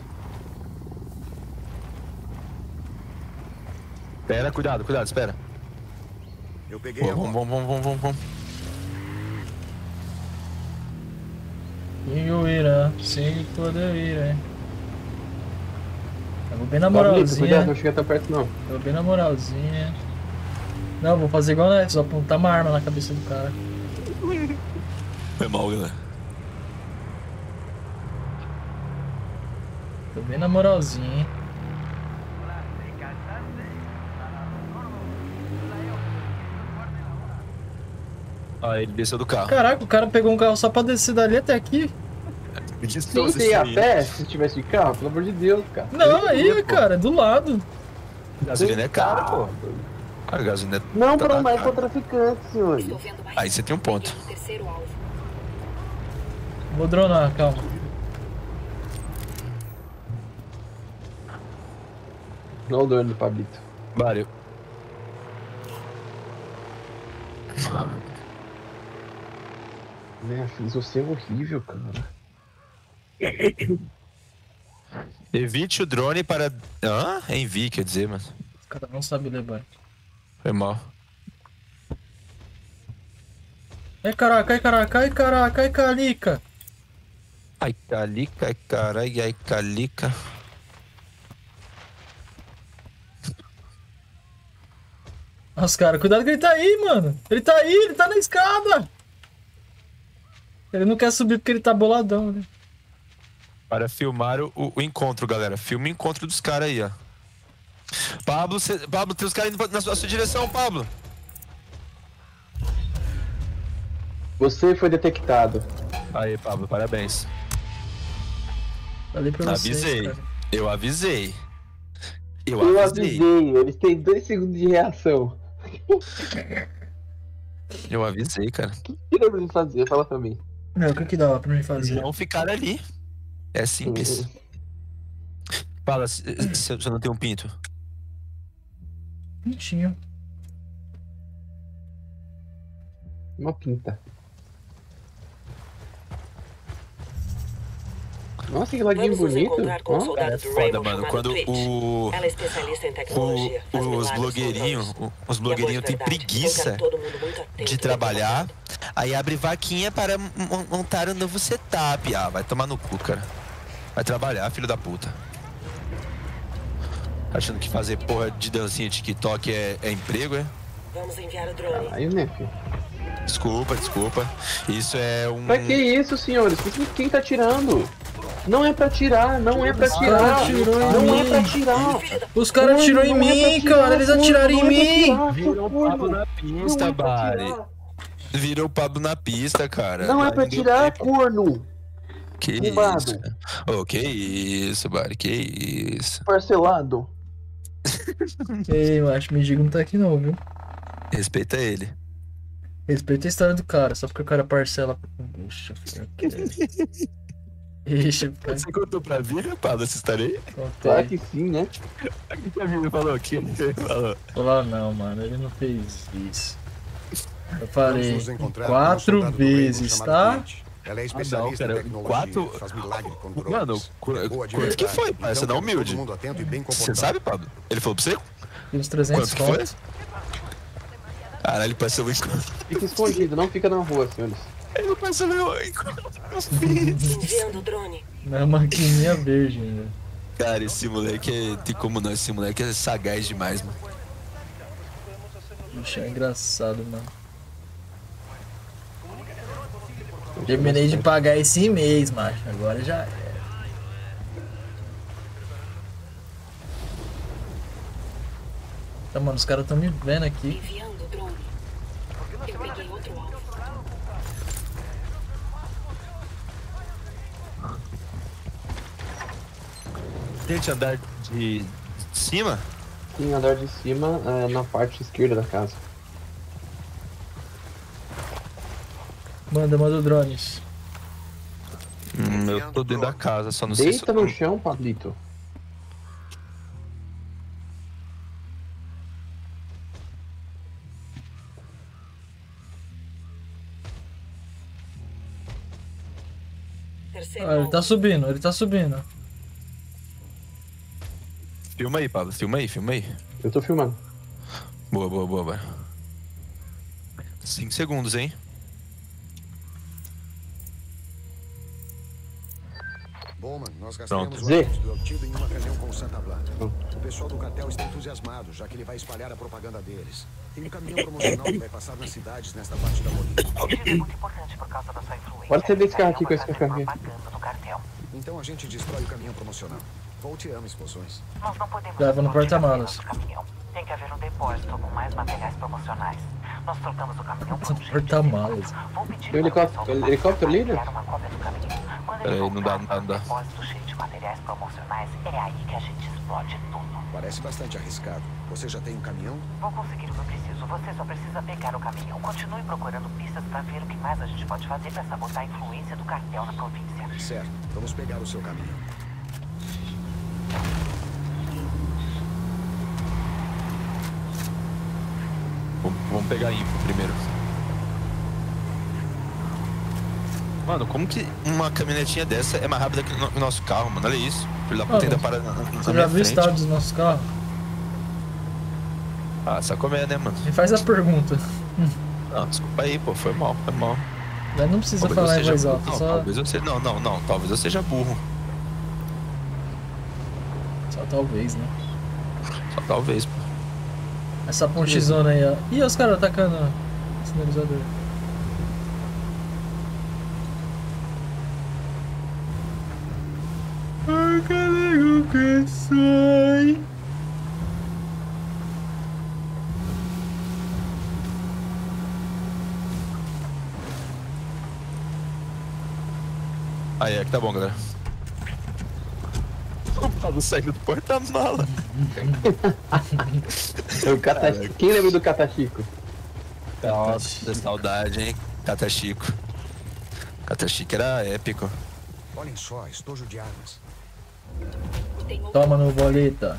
Espera, cuidado, cuidado, espera. Eu peguei Pô, a vamos, moto. vamos, vamos, vamos, vamos. E o Irã, sim, todo Irã. Eu vou bem na Pablito, moralzinha. cuidado, não chega tão perto não. Eu vou bem na moralzinha. Não, vou fazer igual né? Só apontar uma arma na cabeça do cara. Foi mal, galera. Tô bem na moralzinha, hein? Ah, ele desceu do carro. Caraca, o cara pegou um carro só pra descer dali até aqui. Sim, você ia a pé se tivesse de carro? Pelo amor de Deus, cara. Não, aí, cara, do lado. Gasolina é cara, pô. A gasolina é... Não, tá para mais cara. para traficante, senhores. Aí você tem um ponto. Vou dronar, calma. Não o dono do Pablito. Valeu. Né, fiz você é horrível, cara. Evite o drone para... Hã? Envie, quer dizer, mas... Os caras não sabem levar. Foi mal. Ai, caraca, ai, caraca, ai, caraca, ai, calica. Ai, calica, ai, carai, ai, calica. Nossa, cara, cuidado que ele tá aí, mano. Ele tá aí, ele tá na escada. Ele não quer subir porque ele tá boladão, né? Para filmar o, o encontro, galera. Filma o encontro dos caras aí, ó. Pablo, cê, Pablo, tem os caras indo na sua, na sua direção, Pablo. Você foi detectado. Aí, Pablo, parabéns. Falei pra vocês, Avisei. cara. Eu avisei. Eu, Eu avisei. avisei, eles têm dois segundos de reação. Eu avisei, cara. O que dá pra gente fazer? Fala pra mim. Não, o que que dá pra mim fazer? Não ficar ali. É simples. Fala, se se eu não tenho um pinto. Pintinho. Uma pinta. Nossa, que laguinho Vamos nos bonito. encontrar com o Ó. soldado É do foda, Rainbow mano. chamado Quando Twitch. o... Ela é especialista em tecnologia. faz o os milagres blogueirinhos, com os blogueirinhos têm preguiça todo mundo muito atento de trabalhar. Aí abre vaquinha para mon- montar um novo setup. Ah, vai tomar no cu, cara. Vai trabalhar, filho da puta. Achando que fazer porra de dancinha TikTok é, é emprego, é? Vamos enviar o drone. Aí, né, filho? Desculpa, desculpa. Isso é um... Pra que isso, senhores? Quem- Quem tá tirando? Não é pra tirar, não é pra tirar. atirou em Não mim. é pra tirar. Os caras Corno, atirou em não é pra mim, tirar, cara. Eles corno, atiraram em não é pra mim. tirar, seu Virou o corno. Pablo na Não pista, é pra Bari. tirar. Virou o Pablo na pista, cara. Não é pra Não deu tirar, tempo. corno. Que Arrombado. isso, cara. Ô, que isso, Bari, que isso. Parcelado. Ei, macho, me diga não tá aqui não, viu? Respeita ele. Respeita a história do cara, só porque o cara parcela. Deixa eu Deixa eu Você contou pra Vira, Pablo, essa história aí? Claro que sim, né? O que a Vira falou aqui? Ele falou. Falar não, mano, ele não fez isso. Eu Vamos falei nos encontrar com um quatro soldado do Rainbow vezes, chamado tá? Twitch. Ela é Ah, especialista não, em cara, tecnologia, quatro- faz milagre com drones. Mano, qu- É boa de quanto que verdade. foi, pai? Você Então, não quero humilde. todo mundo atento e bem Você comportado. sabe, Pablo? Ele falou pra você? E os trezentos Quanto que foi? pontos. Caralho, ele passou o encontro. Fica escondido, não fica na rua, senhores. Ele passou o encontro. Enviando o drone. Na maquininha verde ainda. Cara, esse moleque é... Tem como não, esse moleque é sagaz demais, mano. Puxa, é engraçado, mano. Terminei de pagar esse mês, macho. Agora já é. Tá, mano, os caras tão me vendo aqui. Enviando o drone. Eu peguei outro alvo. Tente andar de cima? Sim, andar de cima, é, na parte esquerda da casa. Manda, manda o drones. Hum, eu tô dentro da casa, só não sei se... Deita no chão, Pablito. Terceiro Ah, ele alvo. tá subindo, ele tá subindo. Filma aí, Pablo, filma aí, filma aí. Eu tô filmando. Boa, boa, boa, boa. Cinco segundos, hein? Bowman, nós Pronto. gastamos o Zé. aviso do obtido em uma reunião com o Santa Blanca. O pessoal do cartel está entusiasmado, já que ele vai espalhar a propaganda deles. Tem um caminhão promocional que vai passar nas cidades nesta parte da Bolívia. Isso é muito importante por causa da sua influência. Pode ser desse carro aqui com esse Fazer carro aqui. propaganda do cartel. Então a gente destrói o caminhão promocional. Volte e ama expulsões. Nós não podemos Leva no explodir porta-malas. apenas o caminhão. Tem que haver um depósito com mais materiais promocionais. Nós trocamos o caminhão por um jeito de Porta-malas. Vou pedir Tem um helicóptero, helicóptero ali, né? criar uma cópia do caminhão. Quando ele Peraí, não dá, voltar não dá, não dá. com um depósito cheio de materiais promocionais, é aí que a gente explode tudo. Parece bastante arriscado. Você já tem um caminhão? Vou conseguir o que eu preciso. Você só precisa pegar o caminhão. Continue procurando pistas para ver o que mais a gente pode fazer para sabotar a influência do cartel na província. Certo. Vamos pegar o seu caminhão. Vamos, vamos pegar a info primeiro. Mano, como que uma caminhonetinha dessa é mais rápida que o no- nosso carro, mano? Olha isso. Filho da puta Mano, ainda para na, na Você minha já viu o frente. estado dos nossos carros? Ah, só comer, né, mano? Me faz a pergunta. Não, desculpa aí, pô. Foi mal, foi mal. Mas não precisa Talvez eu falar em seja voz burro. alta, Não, só, talvez eu seja... Não, não, não. Talvez eu seja burro. só talvez, né? Só talvez, pô. Essa pontezona aí, ó. Ih, os caras atacando ó, o sinalizador. Ai, caralho, que sai. Aí é que tá bom, galera. O Pablo saindo do porta-mala. O Cata... Quem lembra do Catachico? Nossa, saudade, hein? Cata Chico. Cata Chico era épico. Olhem só, estojo de armas. Toma no boleta.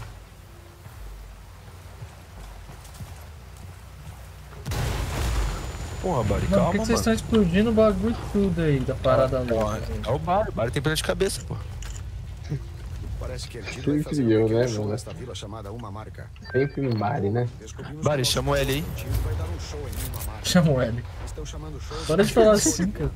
Porra, Bari, Mano, calma, por que, que vocês mano. estão explodindo o bagulho tudo aí da parada louca? É o Bari, o Bari tem pena de cabeça, pô. Parece que ele Sempre vai fazer eu, um pequeno né, show mano? nesta vila chamada Uma Marca. Sempre um Bari, né? Descobrimos Bari, que o chama o L aí. nosso tio vai dar um show em Uma Marca. Chama o L. Estão chamando shows. Para de falar assim, cara.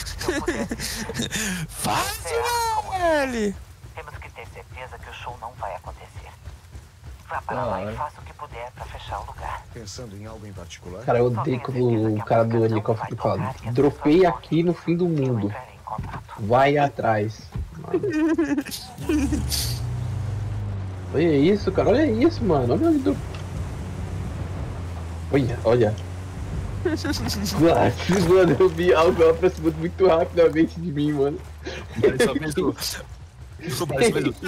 Faz o L! Temos que ter certeza que o show não vai acontecer. Vá para lá e faça o que puder para fechar o lugar. Pensando em algo em particular? Cara, eu odeio quando o cara do helicóptero fala: dropei aqui no fim do mundo. Vai atrás. Olha isso, cara. Olha isso, mano. Olha onde do... Olha, olha. Nossa, mano, eu vi algo aproximando muito rapidamente de mim, mano. Bari só fez o... O Bari só fez o...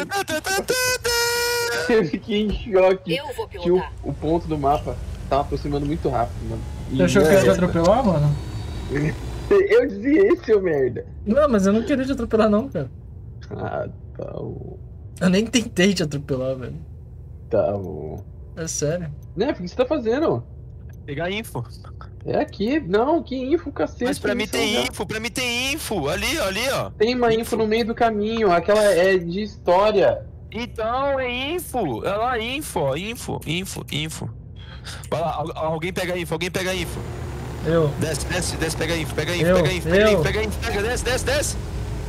Eu fiquei em choque. Eu vou Que o, pilotar. o ponto do mapa tava aproximando muito rápido, mano. E Você achou que eu ia te não, atropelar, mano? eu dizia esse, seu merda. Não, mas eu não queria te atropelar não, cara. Ah, tá bom. Eu nem tentei te atropelar, velho. Tá bom. É sério. Né, o que você tá fazendo? Pegar info. É aqui. Não, que info, cacete. Mas pra mim isso tem não. info, pra mim tem info. Ali, ó, ali, ó. Tem uma info no meio do caminho. Aquela é de história. Então, é info. É lá, info, ó. Info, info, info. Vai lá, al- alguém pega info, alguém pega info. Eu. Desce, desce, desce, pega info, pega info, Eu, pega info, pega eu. info, pega info, pega, desce, desce, desce.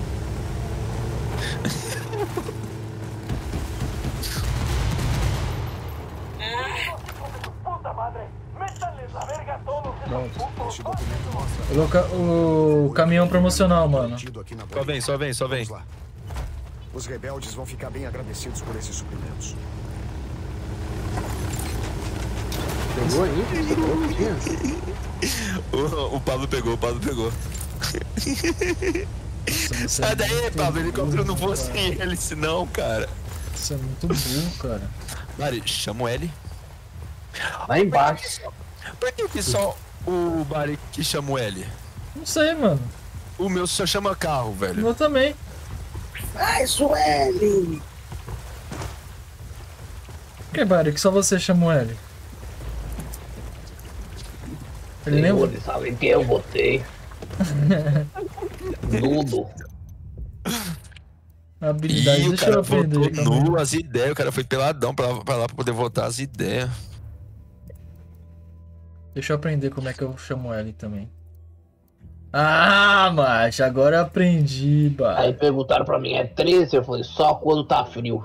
Este documento mostra O, loca- o caminhão promocional, mano. tido aqui na Só vem, só vem, só vem. Vamos lá. Os rebeldes vão ficar bem agradecidos por esses suprimentos. Pegou a info? Você falou que tinha? O, o Pablo pegou, o Pablo pegou. Nossa, Sai daí, muito Pablo, o helicóptero não burro, fosse cara. ele, senão, cara. Isso é muito burro, cara. Mari, chama o L. Lá embaixo. Por que que só o Bari que chama o L? Não sei, mano. O meu só chama carro, velho. Eu também. Faz o L! Que Bari, que só você chama o L? Ele nem... Senhores, sabe quem eu botei? Nudo. Habilidade, Ih, o deixa eu cara aprender. voltou calma aí. nu, as ideias. O cara foi peladão pra lá, pra lá pra poder voltar as ideias. Deixa eu aprender como é que eu chamo L também. Ah, macho, agora eu aprendi, bah. Aí perguntaram pra mim, é treze? Eu falei, só quando tá frio.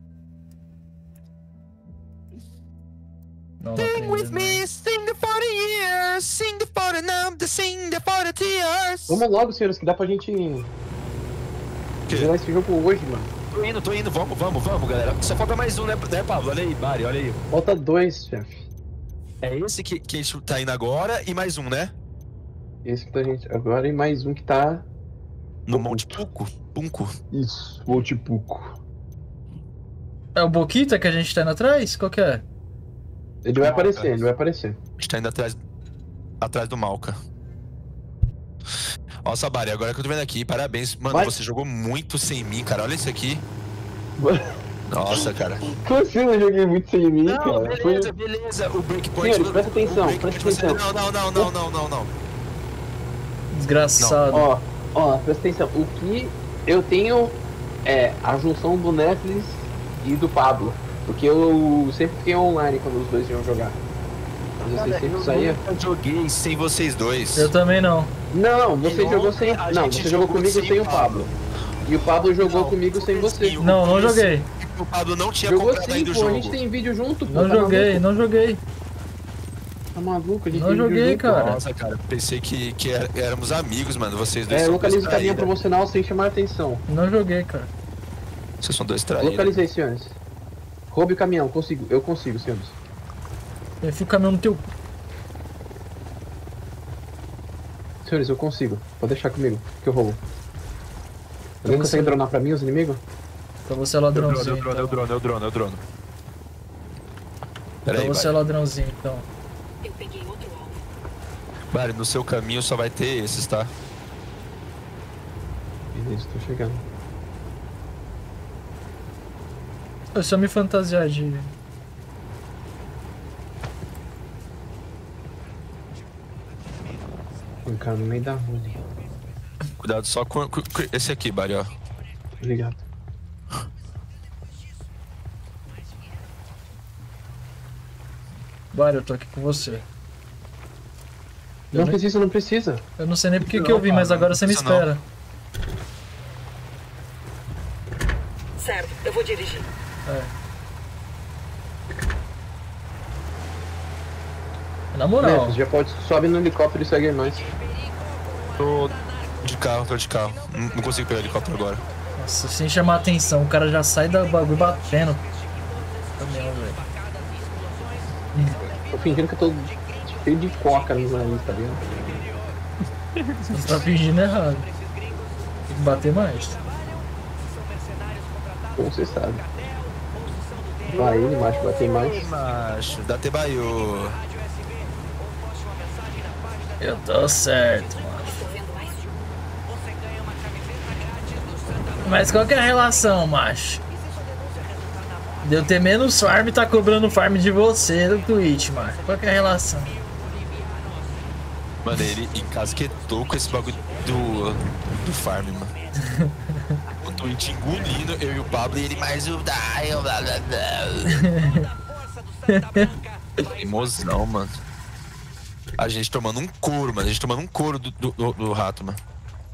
Não, não aprendi. não. sing the forty years, sing the forty numbers, sing the forty tears. Vamos logo, senhores, que dá pra gente Que? zerar esse jogo hoje, mano. Tô indo, tô indo, vamos, vamos, vamos, galera. Só falta mais um, né, né Pablo? Olha aí, Bari, olha aí. Falta dois, chefe. É esse que, que a gente tá indo agora e mais um, né? Esse que tá gente agora e mais um que tá... No Monte Puco? Punco? Isso, Monte Puco. É o Boquita que a gente tá indo atrás? Qual que é? Ele vai aparecer, ele vai aparecer. A gente tá indo atrás, atrás do Malca. Ó, Sabari, agora que eu tô vendo aqui, parabéns. Mano, Vai. você jogou muito sem mim, cara. Olha isso aqui. Nossa, cara. Como assim eu joguei muito sem mim, Não, cara? beleza, Foi- beleza. O breakpoint... Senhores, presta atenção, o breakpoint presta você- atenção. Não, não, não, não, não, não, não. Desgraçado. Ó, ó, presta atenção. O que eu tenho é a junção do Netflix e do Pablo. Porque eu sempre fiquei online quando os dois iam jogar. Mas vocês sempre saíam. Eu joguei sem vocês dois. Eu também não. Não, você E jogou sem. ontem a Não, gente você jogou jogou comigo sem sem o o Pablo. E o Pablo jogou comigo sem você. Não, não joguei. O Pablo não tinha Jogou comprado sim, ainda o pô, a jogo. gente tem vídeo junto, pô. Não tá joguei, maluco? não joguei. Tá maluco, a gente Não tem vídeo joguei, junto. cara. Nossa, cara, pensei que, que é- éramos amigos, mano. Vocês dois É, são localiza dois o caminho traíra. promocional sem chamar atenção. Não joguei, cara. Vocês são dois traíra. Localizei, senhores. Roube o caminhão, consigo, eu consigo, senhores. Enfia o caminhão no teu... Senhores, eu consigo. Pode deixar comigo, que eu roubo. Alguém consegue dronar pra mim os inimigos? Então você é Eu drono, ladrãozinho. eu drono, eu Então, drono, eu drono, eu drono. Pera então aí, você é Bari. ladrãozinho, então. Eu peguei outro alvo. Bari, no seu caminho só vai ter esses, tá? Beleza, tô chegando. Eu só me fantasiar de... Um cara no meio da rua ali. Cuidado só com, com- com esse aqui, Bari, ó. Obrigado. Bari, eu tô aqui com você. Não precisa, não precisa. Eu não sei nem porque que eu vim, mas agora você me Isso não. espera. Certo, eu vou dirigir. É. Na moral, Neto, já pode, sobe no helicóptero e segue nós. Tô de carro, tô de carro. Não, não consigo pegar helicóptero agora. nossa, sem chamar atenção, o cara já sai da bagulho batendo. Caminhão, velho. Tô fingindo que eu tô cheio de coca no nariz, tá ligado? Você tá fingindo errado. Tem que bater mais. Como você sabe. Vai ele, macho, bater mais. Macho, dá Tebaiô. Eu tô certo, mano. Mas qual que é a relação, macho? De eu ter menos farm e tá cobrando farm de você no Twitch, macho. Qual que é a relação? Mano, ele encasquetou com esse bagulho do, do farm, mano. O Twitch engolindo, eu e o Pablo, e ele mais o... Ai, blá, blá, blá. Teimosão, mano. A gente tomando um couro, mano. A gente tomando um couro do, do, do- do rato, mano.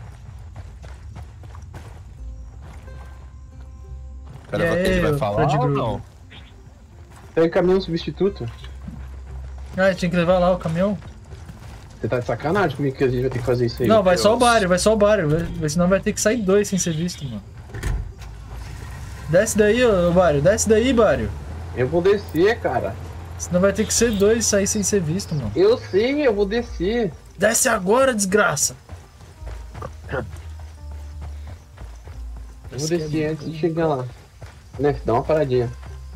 O cara E vai, aí, ele vai falar Fred ou Gruber? não? Pega caminhão substituto. Ah, tinha que levar lá o caminhão? Você tá de sacanagem comigo que a gente vai ter que fazer isso aí? Não, vai só o Deus. Bário, vai só o Bário. vai- vai- Senão vai ter que sair dois sem ser visto, mano. Desce daí, ô Bário. Desce daí, Bário. Eu vou descer, cara. Senão vai ter que ser dois e sair sem ser visto, mano. Eu sei, eu vou descer. Desce agora, desgraça. Eu vou descer antes de chegar lá. Né, dá uma paradinha.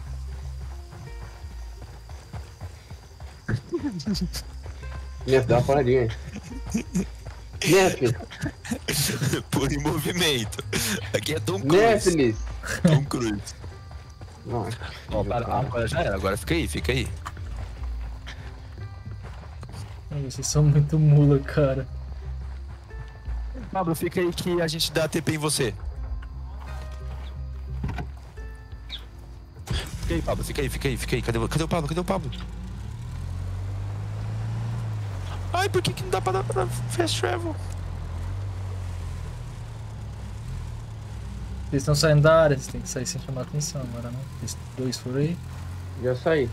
Neto, dá uma paradinha aí. Neto, Por em movimento. Aqui é Tom Neto, Cruise. Liz. Tom Cruise. Não, Ó, para, ah, agora já era, agora fica aí, fica aí. Ai, vocês são muito mula, cara. Pablo, fica aí que a gente dá T P em você. Fica aí, Pablo, fica aí, fica aí, fica aí. Cadê, o- cadê o Pablo? Cadê o Pablo? Ai, por que, que não dá pra dar pra dar fast travel? Vocês estão saindo da área, vocês têm que sair sem chamar atenção agora, não? Esses dois foram aí. já saí.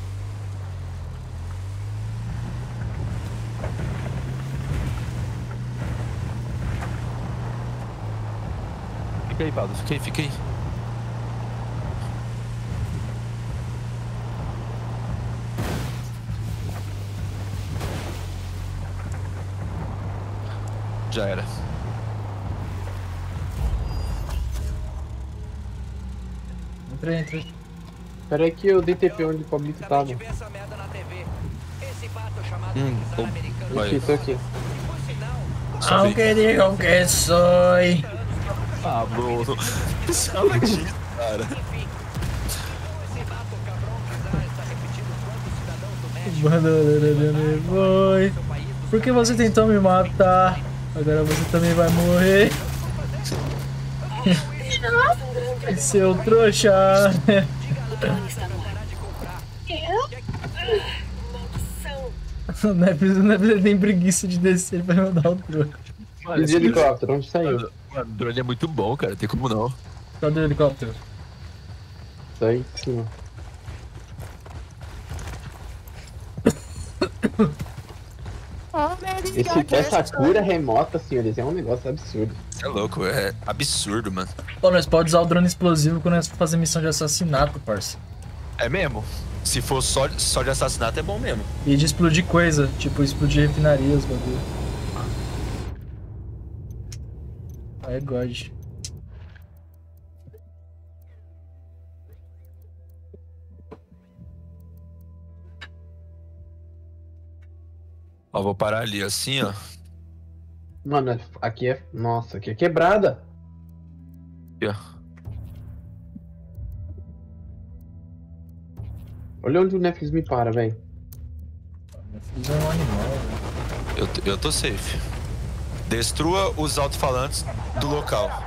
Fica aí, Pablo, fica aí, fica aí. Já era. Entra aí, entra aí. Pera aí que eu dei T P onde o Pablito tava. Hum, oh, Aqui, tô aqui. Aunque digam que soy. Ah, Bruno. Saudade, cara. Banana foi. Por que você tentou me matar? Agora você também vai morrer. Seu trouxa. Não é preciso, não é preciso, tem preguiça de descer, ele vai mandar o troco. E de helicóptero, onde saiu? Mano, o drone é muito bom, cara, tem como não. Cadê o helicóptero? Tá aí em cima. Esse, essa cura remota, senhores, é um negócio absurdo. Você é louco, é absurdo, mano. Pô, nós podemos usar o drone explosivo quando nós for fazer missão de assassinato, parça. É mesmo? Se for só, só de assassinato é bom mesmo. E de explodir coisa, tipo explodir refinarias, bagulho. Aí é God. Ó, vou parar ali assim, ó. Mano, aqui é... Nossa, aqui é quebrada. Aqui, ó. Olha onde o Netflix me para, velho. Netflix é um animal, velho. Eu, eu tô safe. Destrua os alto-falantes do local.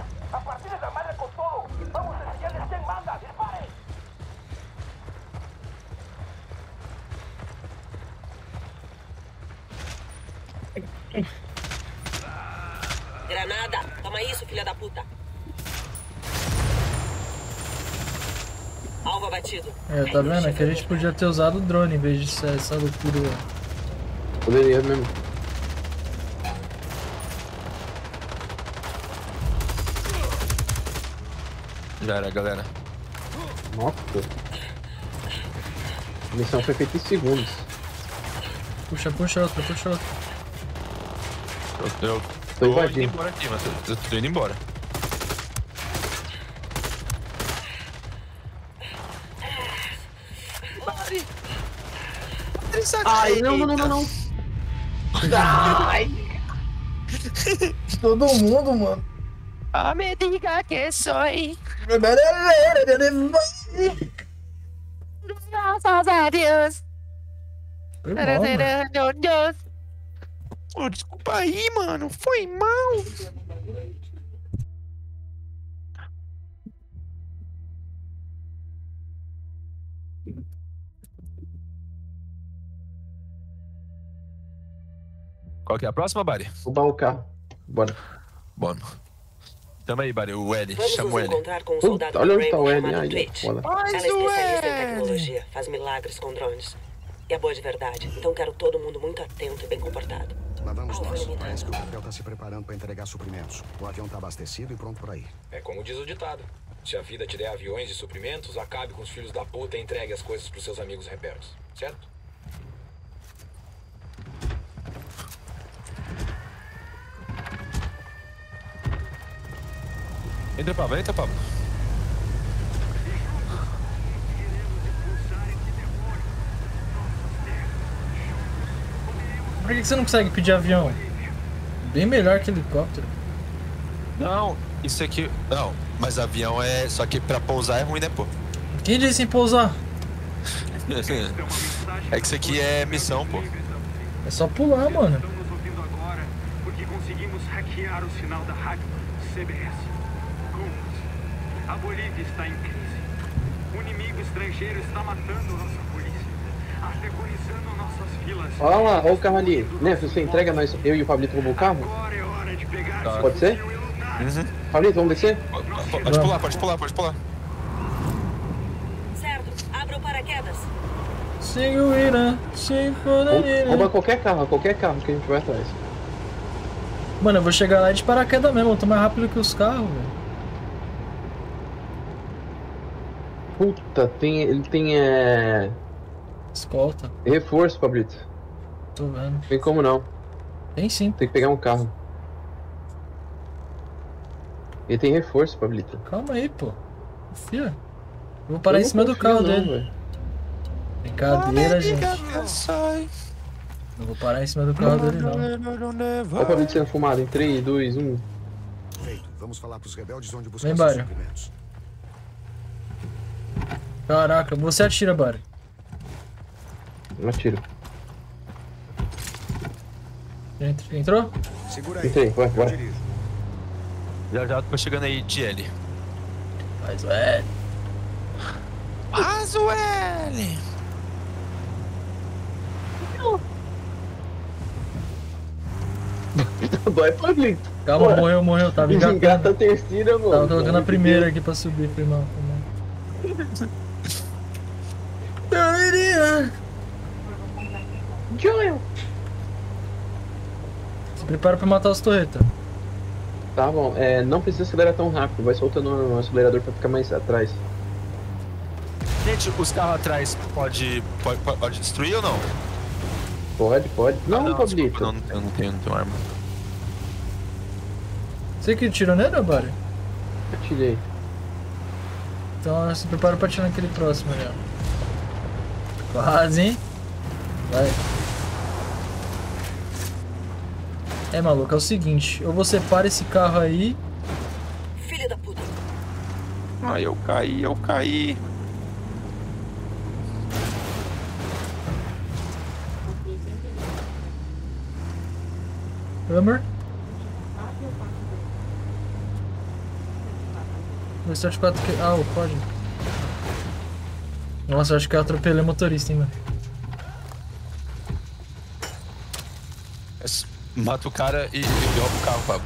Granada! Toma isso, filha da puta! Alvo abatido. É, tá vendo? É que a gente podia ter usado o drone em vez de ser essa loucura. Poderia mesmo. Já era, galera. Nossa. A missão foi feita em segundos. Puxa, puxa outra, puxa outra. Eu, eu tô tô invadindo. indo embora aqui, mas eu, eu tô indo embora. Ai, não, não, não, não, não. Ai. Todo mundo, mano. Oh, me diga que soy. Graças a Deus. Foi mal, Deus. Oh, desculpa aí, mano. Foi mal. Qual que é a próxima, Bari? Roubar o carro. Bora. Bom. Tamo aí, Bari. O L. Vamos Chama nos o L. encontrar com um soldado Puta, olha onde tá o L. chamado Ai, Twitch. foda. Ela é especialista em tecnologia, faz milagres com drones. E é boa de verdade, então quero todo mundo muito atento e bem comportado. Lá vamos nós. Parece que o cartel tá se preparando para entregar suprimentos. O avião tá abastecido e pronto para ir. É como diz o ditado. Se a vida te der aviões e suprimentos, acabe com os filhos da puta e entregue as coisas pros seus amigos rebeldes. Certo? Entra, Pablo. Entra, Pablo. Por que você não consegue pedir avião? Bem melhor que helicóptero. Não, isso aqui... Não, mas avião é... Só que pra pousar é ruim, né, pô? Quem disse em pousar? É que isso aqui é missão, pô. É só pular, mano. Estão nos ouvindo agora porque conseguimos hackear o sinal da rádio C B S. Como? A Bolívia está em crise. O inimigo estrangeiro está matando nossa polícia, aterrorizando nossas vilas. Olha lá, olha o carro ali. Né, você entrega nós, eu e o Pablito roubou o carro? Agora é hora de pegar. Tá. Pode ser? Uhum. Pablito, vamos descer? Pode, pode pular, pode pular, pode pular. Certo, abra o paraquedas. Segura, segura. Rouba qualquer carro, qualquer carro que a gente vai atrás. Mano, eu vou chegar lá de paraquedas mesmo, eu tô mais rápido que os carros, velho. Puta, tem, ele tem é... Escolta. reforço, Pablito. Tô vendo. Tem como não. Tem sim. Tem que pegar um carro. Ele tem reforço, Pablito. Calma aí, pô. Confia. Eu vou parar em cima do carro não, dele. véio. Brincadeira, gente. Não vou parar em cima do carro dele, não. Olha o Pablito sendo fumado em três, dois, um. Feito. Vamos falar pros rebeldes onde buscar Vem, seus Barry. suprimentos. Caraca, você atira, Barry. Eu atiro. Entra- Entrou? Segura aí. Entrei, vai, eu bora. dirijo. Já já tô chegando aí, G L. Faz o L. Faz o L. Vai, Pablito. Calma, Bora. morreu, morreu. Tava Engata engatando. a terceira, mano. Tava colocando Pelo a amor de primeira Deus. aqui pra subir. Foi mal, foi mal. Joel. Se prepara pra matar os torretas. Tá bom, é, não precisa acelerar tão rápido. Vai soltando o acelerador pra ficar mais atrás. Gente, os carros atrás pode, pode, pode destruir ou não? Pode, pode. Não, Ah, não, Pablito. desculpa, não, não tenho, não tenho, não tenho arma. Você que tirou nele, Barry? Atirei. Então se prepara pra atirar naquele próximo ali, ó. Quase, hein? Vai. É, maluco, é o seguinte. Ou você para esse carro aí. Filha da puta. Ai, eu caí, eu caí. Hammer. No Start quatro que... Ah, o código. Nossa, eu acho que eu atropelei o motorista, hein, mano. Mata o cara e, e rouba o carro, Pablo.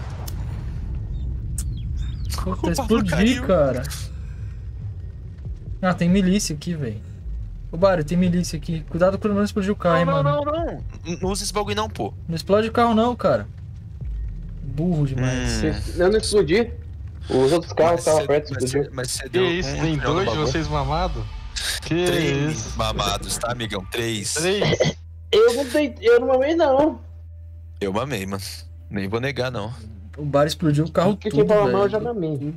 Puta, O explodi, caiu. cara. Ah, tem milícia aqui, velho. Ô, Barry, tem milícia aqui. Cuidado pra não explodir o carro, hein, Não, mano. não, não, não. Não usa esse bagulho não, pô. Não explode o carro não, cara. Burro demais. Hum. Eu não explodi. Os outros carros Mas estavam cê- perto, mas explodiu. cê- Mas você Que deu isso, um tem milhão no dois de bagulho. vocês mamados? Que Três isso? mamados, tá, amigão? Três. Três? Eu não dei, eu não mamei não. Eu mamei, mano. Nem vou negar, não. O Barry explodiu o carro Que tudo, que pra mamar velho. eu já mamei.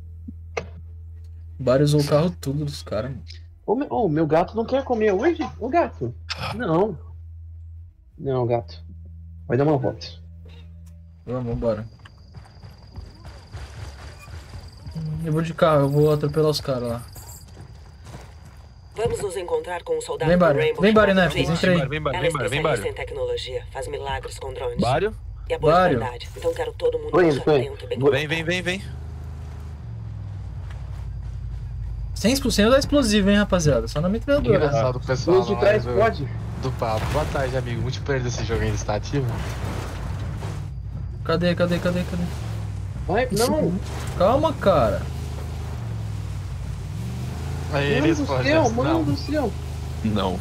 O Barry usou o carro tudo dos caras, mano. Ô, meu, ô, meu gato não quer comer hoje? Ô, gato. Não. Não, gato. Vai dar uma volta. Vamos, vambora. Hum, Eu vou de carro, eu vou atropelar os caras lá. Vamos nos encontrar com um soldado Vem, do Barry. Rainbow Vem, Barry, chamado Netflix, Jade. entra aí. Vem, Barry, Ela é vem, Barry, vem, especialista Barry. em tecnologia, faz milagres com drones. Bário? E a boa Bário. verdade. Então quero todo mundo Oi, muito oi. atento e bem Vem, vem, vem, vem. cem por cento da explosivo, hein, rapaziada. Só na metralhadora. Engraçado o pessoal Luz de na trás live pode? do papo. Boa tarde, amigo. Multiplayer desse jogo ainda está ativo? Cadê, cadê, cadê, cadê? Vai, não. Calma, cara. Aí ele Mano do responde. céu, essa. mano Não. do céu. Não.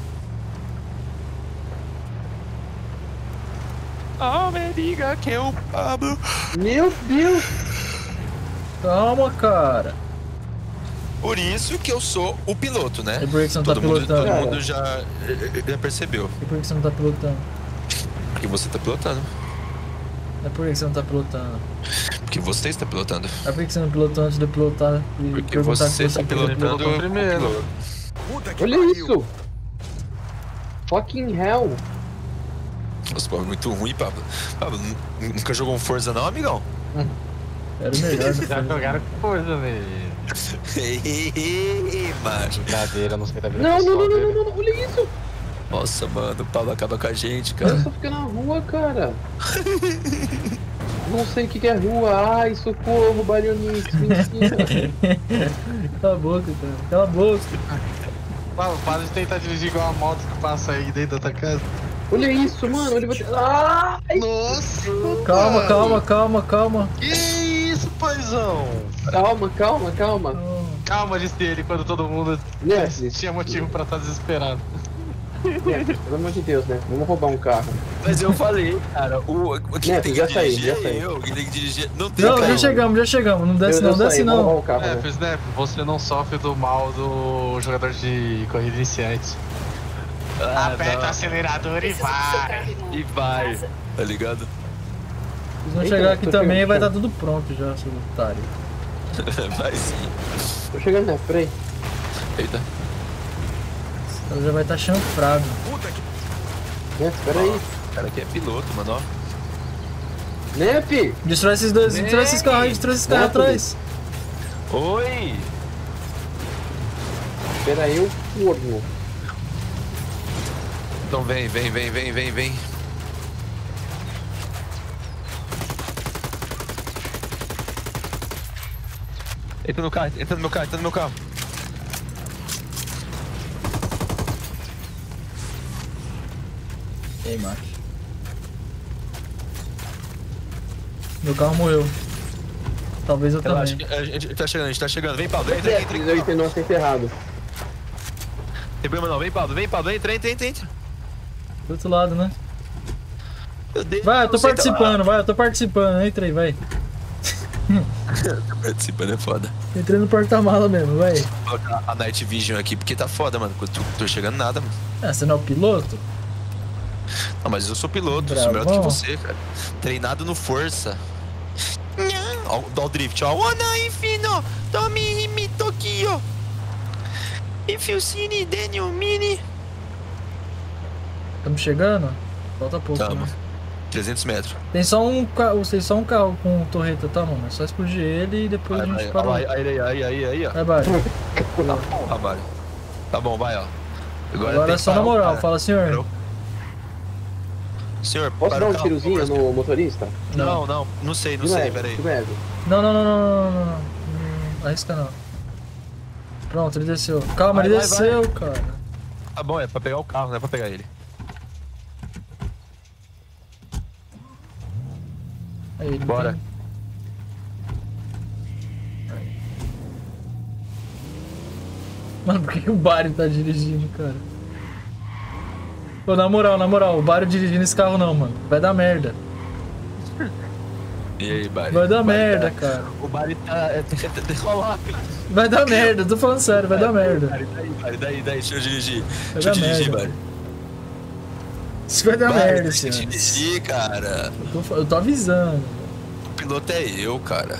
Oh, me diga que é o Pablo. Meu Deus. Calma, cara. Por isso que eu sou o piloto, né? E por que você não tá Todo mundo, pilotando? todo mundo já, já percebeu. E por que você não tá pilotando? Porque você tá pilotando. É por que você não tá pilotando? Porque você está pilotando. É por que você não pilotou antes de eu pilotar e Porque perguntar você se você está queria pilotando pilotou primeiro. piloto. Puta que Olha pariu. isso. Fucking hell. Nossa, pô, é muito ruim, Pablo. Pablo, nu- nunca jogou um Forza não, amigão? Era o melhor do Já filme. jogaram com força nele. Macho. Brincadeira, não sei da vida Não, não, pessoal não, não, dele. não, não, olha isso. Nossa, mano, o Pablo acaba com a gente, Eu cara. só fica na rua, cara. Não sei o que, que é rua. Ai, socorro, Barionix, mentira. Cala a boca, cara. Cala a boca. Fala, para de tentar dirigir igual a moto que passa aí dentro da tua casa. Olha isso, mano. Ele vai ter... Ai, Nossa! Calma, calma, calma, calma. Que isso, paizão? calma, calma, calma. Calma, disse ele, quando todo mundo Netflix, tinha motivo pra estar desesperado. Netflix, pelo amor de Deus, né? Vamos roubar um carro. Mas eu falei, cara, o, o quem Neto, tem que já saí, dirigir já saí. é eu. Quem tem que dirigir não tem Não, cara. já chegamos, já chegamos. Não desce Eu- não, eu desce saí, vamos roubar não. o carro, É, né? Snap, você não sofre do mal do jogador de corrida iniciante. Ah, Aperta o não. acelerador e Preciso do seu vai. carro, irmão. E vai, Vaza. tá ligado? Eles vão Eita, chegar aqui tô também e chegando, vai estar tô tudo pronto já, seu otário. Vai sim. Tô chegando, né? Peraí. Eita. Esse cara já vai estar chanfrado. Neto, peraí. O cara aqui é piloto, mano, ó. Nep! Destrói esses dois, destrói esses carros aí, destrói esses carros atrás. Oi! Espera aí, o corno. Então vem, vem, vem, vem, vem, vem. Entra no carro, entra no meu carro, entra no meu carro. E aí, macho. Meu carro morreu. Talvez eu Relaxa, também. a gente tá chegando, a gente tá chegando. Vem, Pablo, entra, entra, entra. Eu entendo, acertei errado. Tem problema não, vem, Pablo, vem, Pablo, entra, entra, entra, entra. Do outro lado, né? Meu Deus, Vai, eu tô você tá participando, lá. vai, eu tô participando. Entra aí, vai. Tô participando, é foda. Entrei no porta-mala mesmo, vai. Vou colocar a Night Vision aqui, porque tá foda, mano. Tô, tô chegando nada, mano. Ah, você não é o piloto? Não, mas eu sou piloto, sou melhor do que você, cara. Treinado no Força. Ó, ó o drift, ó. Ona infino, tomi himi Tokyo. If you see me, Daniel Mini. Estamos chegando? Falta pouco, Tamo. né? trezentos metros. Tem só um carro, tem só um carro com torreta, tá, mano? É só explodir ele e depois Vai, a gente vai, para. aí, aí, aí, aí, aí, ó. Vai, vai. Tá bom, trabalho. Tá bom, vai, ó. Agora, Agora tem é que só na parar o moral, cara. fala, senhor. Parou. Senhor, Posso para dar o um carro, tirozinho por favor. no motorista? Não, não, não sei, não De sei, leve, peraí. de leve. Não, não, não, não, não, não, não, não. Não arrisca não. Pronto, ele desceu. Calma, Vai, ele vai, desceu, cara. Tá bom, é pra pegar o carro, não é pra pegar ele. Aí, ele Bora. tem- Mano, por que que o Barry tá dirigindo, cara? Pô, na moral, na moral, o Barry dirigindo esse carro não, mano. Vai dar merda. E aí, Bari? Vai dar O Bari merda, tá- cara. O Bari tá... é, tem que decolar, cara. Vai dar merda, tô falando sério, vai dar merda. Bari, daí, Bari, daí, daí, deixa eu dirigir. Vai Deixa eu dar dirigir, merda. Bari. Isso vai dar Bari, merda, deixa eu senhor. dirigir, cara. Eu tô, eu tô avisando. O piloto é eu, cara.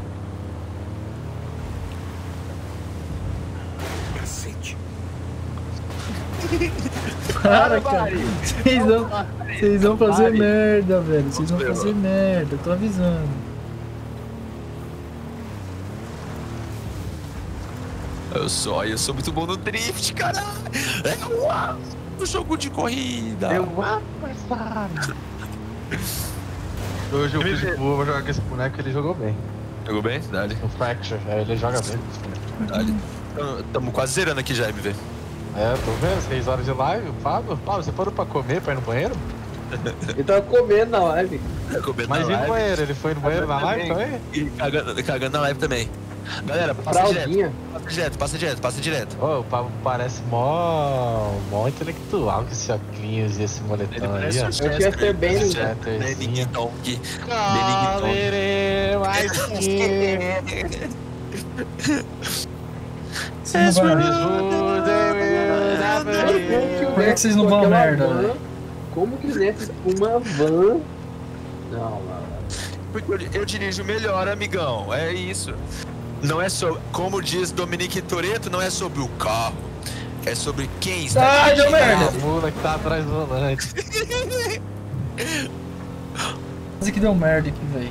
Cacete. Para, cara. Vocês vão, vocês vão fazer Bari. merda, velho. Vocês vão Vamos ver, fazer merda, eu tô avisando. Eu sou, eu sou muito bom no drift, cara. É uau, o jogo de corrida. Eu vou passar. Hoje eu fiz de boa, vou jogar com esse boneco que ele jogou bem. Jogou bem? Dali. O Fracture, é, ele joga bem. Dali. Tamo quase zerando aqui já, M V. É, tô vendo, seis horas de live, Pablo. Pablo, você parou pra comer, pra ir no banheiro? Ele tava comendo na live. Tá comendo Mas na e no live. banheiro? Ele foi no banheiro na live também? E cagando, cagando na live também. Galera, passa Fraldinha. direto. Passa direto, passa direto, passa direto. Ô, o Pablo parece mó, mó intelectual com esse óculos e esse Ele moletão aí, parece ó. o Eu tinha Chester. que ser bem, né? Chesterzinho. Benning Dong. Calerê, mais que... Vocês não vão- Por que que vocês não vão Aquela merda, van, velho? Como que o Neto com uma van? Não, não. Porque eu, eu dirijo melhor, amigão. É isso. Não é sobre. Como diz Dominique Toretto, não é sobre o carro. É sobre quem está Ai, deu dirigindo. merda. A mula que tá atrás do volante. Quase que deu merda aqui, velho.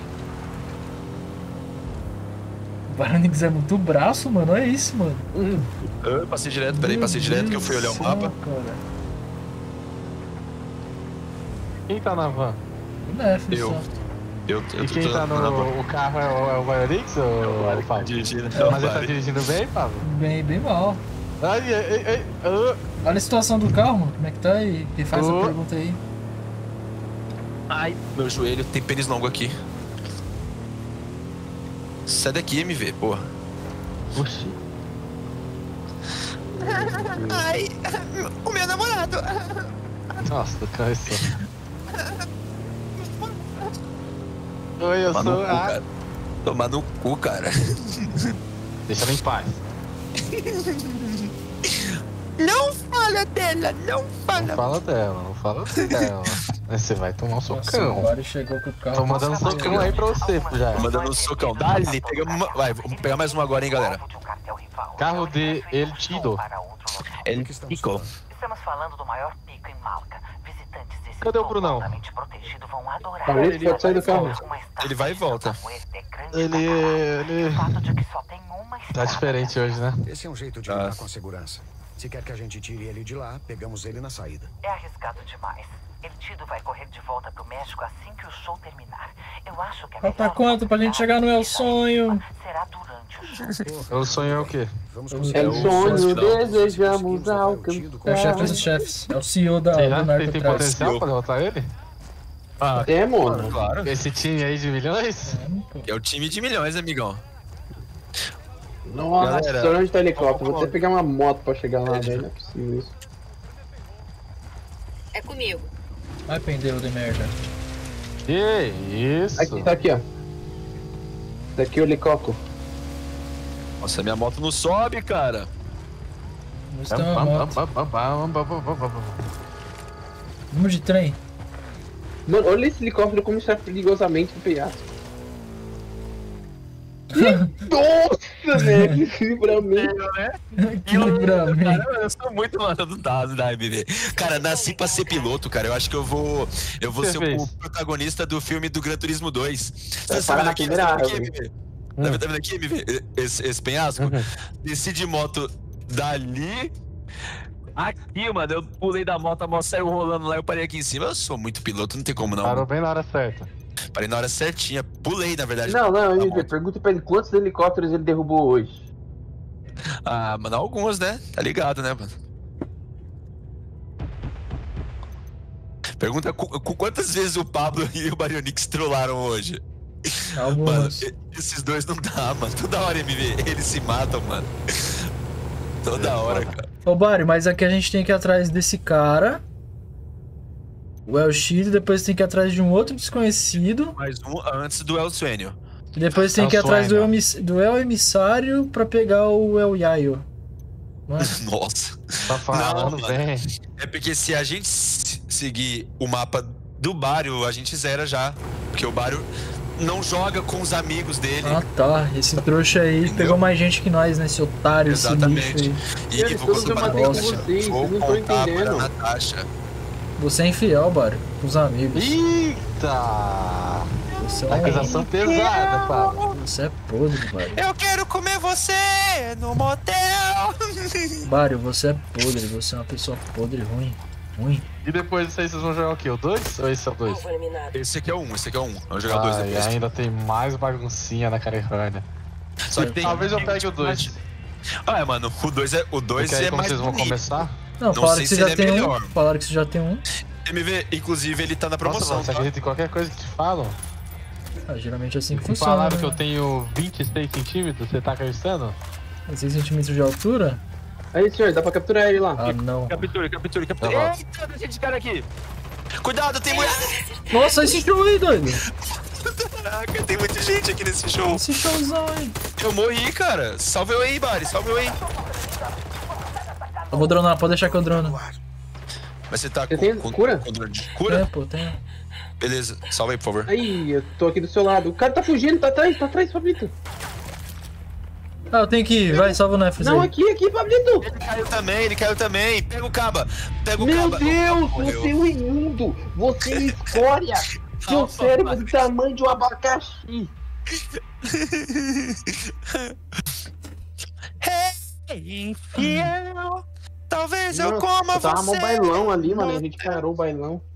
O Baronix é muito braço, mano. Olha isso, mano. Eu passei direto, peraí, passei direto que eu fui olhar o Meu mapa. Deus do céu, cara. Quem tá na van? O Nef, Eu. só. Eu, eu E tô- quem tô tá na- na- no o carro é o, é o Bayorix ou é o Pablo? dirigindo. Mas ele tá Bari. dirigindo bem, Pablo? Bem, bem mal. Ai, ai, ai, ai, ah. Olha a situação do carro, mano. Como é que tá aí? Quem faz Ô. a pergunta aí? Ai, meu joelho tem pênis longo aqui. Sai daqui, M V, porra. Oxi. Ai, o meu namorado. Nossa, do cabeção. Oi, eu Tomar no sou cu, a... cara. Tomar no cu, cara. Deixa ela em paz. Não fala dela, não fala. Não fala dela, não fala dela. Aí você vai tomar um Nossa, socão. o Bari chegou com o carro. Tô mandando socão aí pra você, já. Tô mandando um socão. Dá-lhe, pega uma... Vai, vamos pegar mais uma agora, hein, galera. Carro de El Tido. El Tico. Estamos falando do maior pico em Malca. Visitantes desse Cadê o Brunão? altamente protegido vão adorar. Tá, ele pode sair do carro. Ele vai e volta. Ele... ele... Tá diferente hoje, né? Esse é um jeito de lidar com segurança. Se quer que a gente tire ele de lá, pegamos ele na saída. É arriscado demais. El Tido vai correr de volta pro México assim que o show terminar. Eu acho que a Falta quanto pra gente chegar no El Sonho? será durante o show. El Sonho é o quê? É o sonho, desejamos alcançar. É o chefe dos chefes. É o C E O da, Será do que tem, tem Narcotráfico. potencial pra derrotar ele? Ah, É, mano. claro. Esse time aí de milhões? É o time de milhões, amigão. Nossa, Galera, onde tá o helicóptero? Vou até pegar uma moto pra chegar lá, velho. Não é possível isso. É comigo. Vai, pendeiro de merda. Que isso? Aqui, tá aqui, ó. Daqui o helicóptero. Nossa, minha moto não sobe, cara. Vamos ter uma moto. Vamos de trem. Mano, olha esse helicóptero como está perigosamente empenhado. Nossa, velho, que livramento. Que livramento. Cara, eu sou muito mano do dado da M V. Cara, nasci pra ser piloto, cara. Eu acho que eu vou. Eu vou Você ser fez? o protagonista do filme do Gran Turismo dois. Vai Você parar tá vendo na aqui? primeira Tá vendo aqui, árvore. M V? Tá vendo- tá vendo aqui, M V? Esse, esse penhasco? Desci de moto dali. Aqui, mano, eu pulei da moto, a moto saiu rolando lá, eu parei aqui em cima. Eu sou muito piloto, não tem como não. Parou bem na hora certa. Parei na hora certinha, pulei, na verdade. Não, não, da M V, moto. pergunta pra ele quantos helicópteros ele derrubou hoje. Ah, mano, alguns, né? Tá ligado, né, mano? Pergunta cu- cu- quantas vezes o Pablo e o Baryonyx trollaram hoje? Mano, Algumas. e- esses dois não dá, mano. Toda hora, M V, eles se matam, mano. Toda hora, cara. Ô, Bari, mas aqui a gente tem que ir atrás desse cara. O El Chido, depois tem que ir atrás de um outro desconhecido. Mais um antes do El Sueño. E depois tem El que ir atrás do Sueño. El, Emis- do El Emissário pra pegar o El Yayo. Não é? Nossa. Tá falando Não, bem. É porque se a gente se- seguir o mapa do Baryo, a gente zera já. Porque o Baryo não joga com os amigos dele. Ah, tá. Esse trouxa aí Entendeu? pegou mais gente que nós, né? Esse otário, esse Exatamente. lixo aí. E Eles vou todos eu contar matei pra com Natasha. vocês, Vou vocês não tão contar pra entendendo. Natasha. Você é infiel, Bari, com os amigos. Eita! Você é, um... Acusação pesada, Pablo. Você é podre, Bari. Eu quero comer você no motel. Bari, você é podre. Você é uma pessoa podre, ruim. Ruim. E depois disso aí vocês vão jogar o quê? O dois ou esse é o dois? Alvo eliminado. Esse aqui é um, esse aqui é um. Vamos jogar dois Ah, e depois. ainda tem mais baguncinha na Califórnia. Só que tem. Talvez eu pegue o dois. Ah, é, mano. O dois é, o dois Porque aí é como mais vocês vão bonito. começar? Não, Não falaram sei que você se já ele é tem melhor. um. Falaram que você já tem um. M V, inclusive, ele tá na Nossa, promoção. mano, você tá? acredita em qualquer coisa que te falam? Ah, geralmente é assim que Se funciona. falaram né? que eu tenho vinte e seis centímetros, você tá acreditando? seis centímetros de altura? Aí, senhor, dá pra capturar ele lá. Ah, não. Capture, capture, capture. Tá bom. Eita, tem gente cara aqui. Cuidado, tem mulher. Nossa, esse show aí, doido. Caraca, tem muita gente aqui nesse show. Esse showzão aí. Eu morri, cara. Salve eu aí, Bari. Salve eu aí. Eu vou dronar, pode deixar que eu drono. Mas você tá Você com, tem com, cura? com drone de É, cura? pô, tem. Beleza, salve aí, por favor. Aí, eu tô aqui do seu lado. O cara tá fugindo, tá atrás, tá atrás, Pablito. Ah, eu tenho que ir. Vai, salva o Nefes Não, aí. aqui, aqui, Pablito. Ele caiu também, ele caiu também. Pega o caba. Pega o Meu caba. Deus, Morreu. você é um imundo. Você é escória. Seu Calma, cérebro pai. do tamanho de um abacaxi. Hey, infiel. Talvez eu Nossa, coma tava você. um bailão ali, mano. A gente parou o bailão.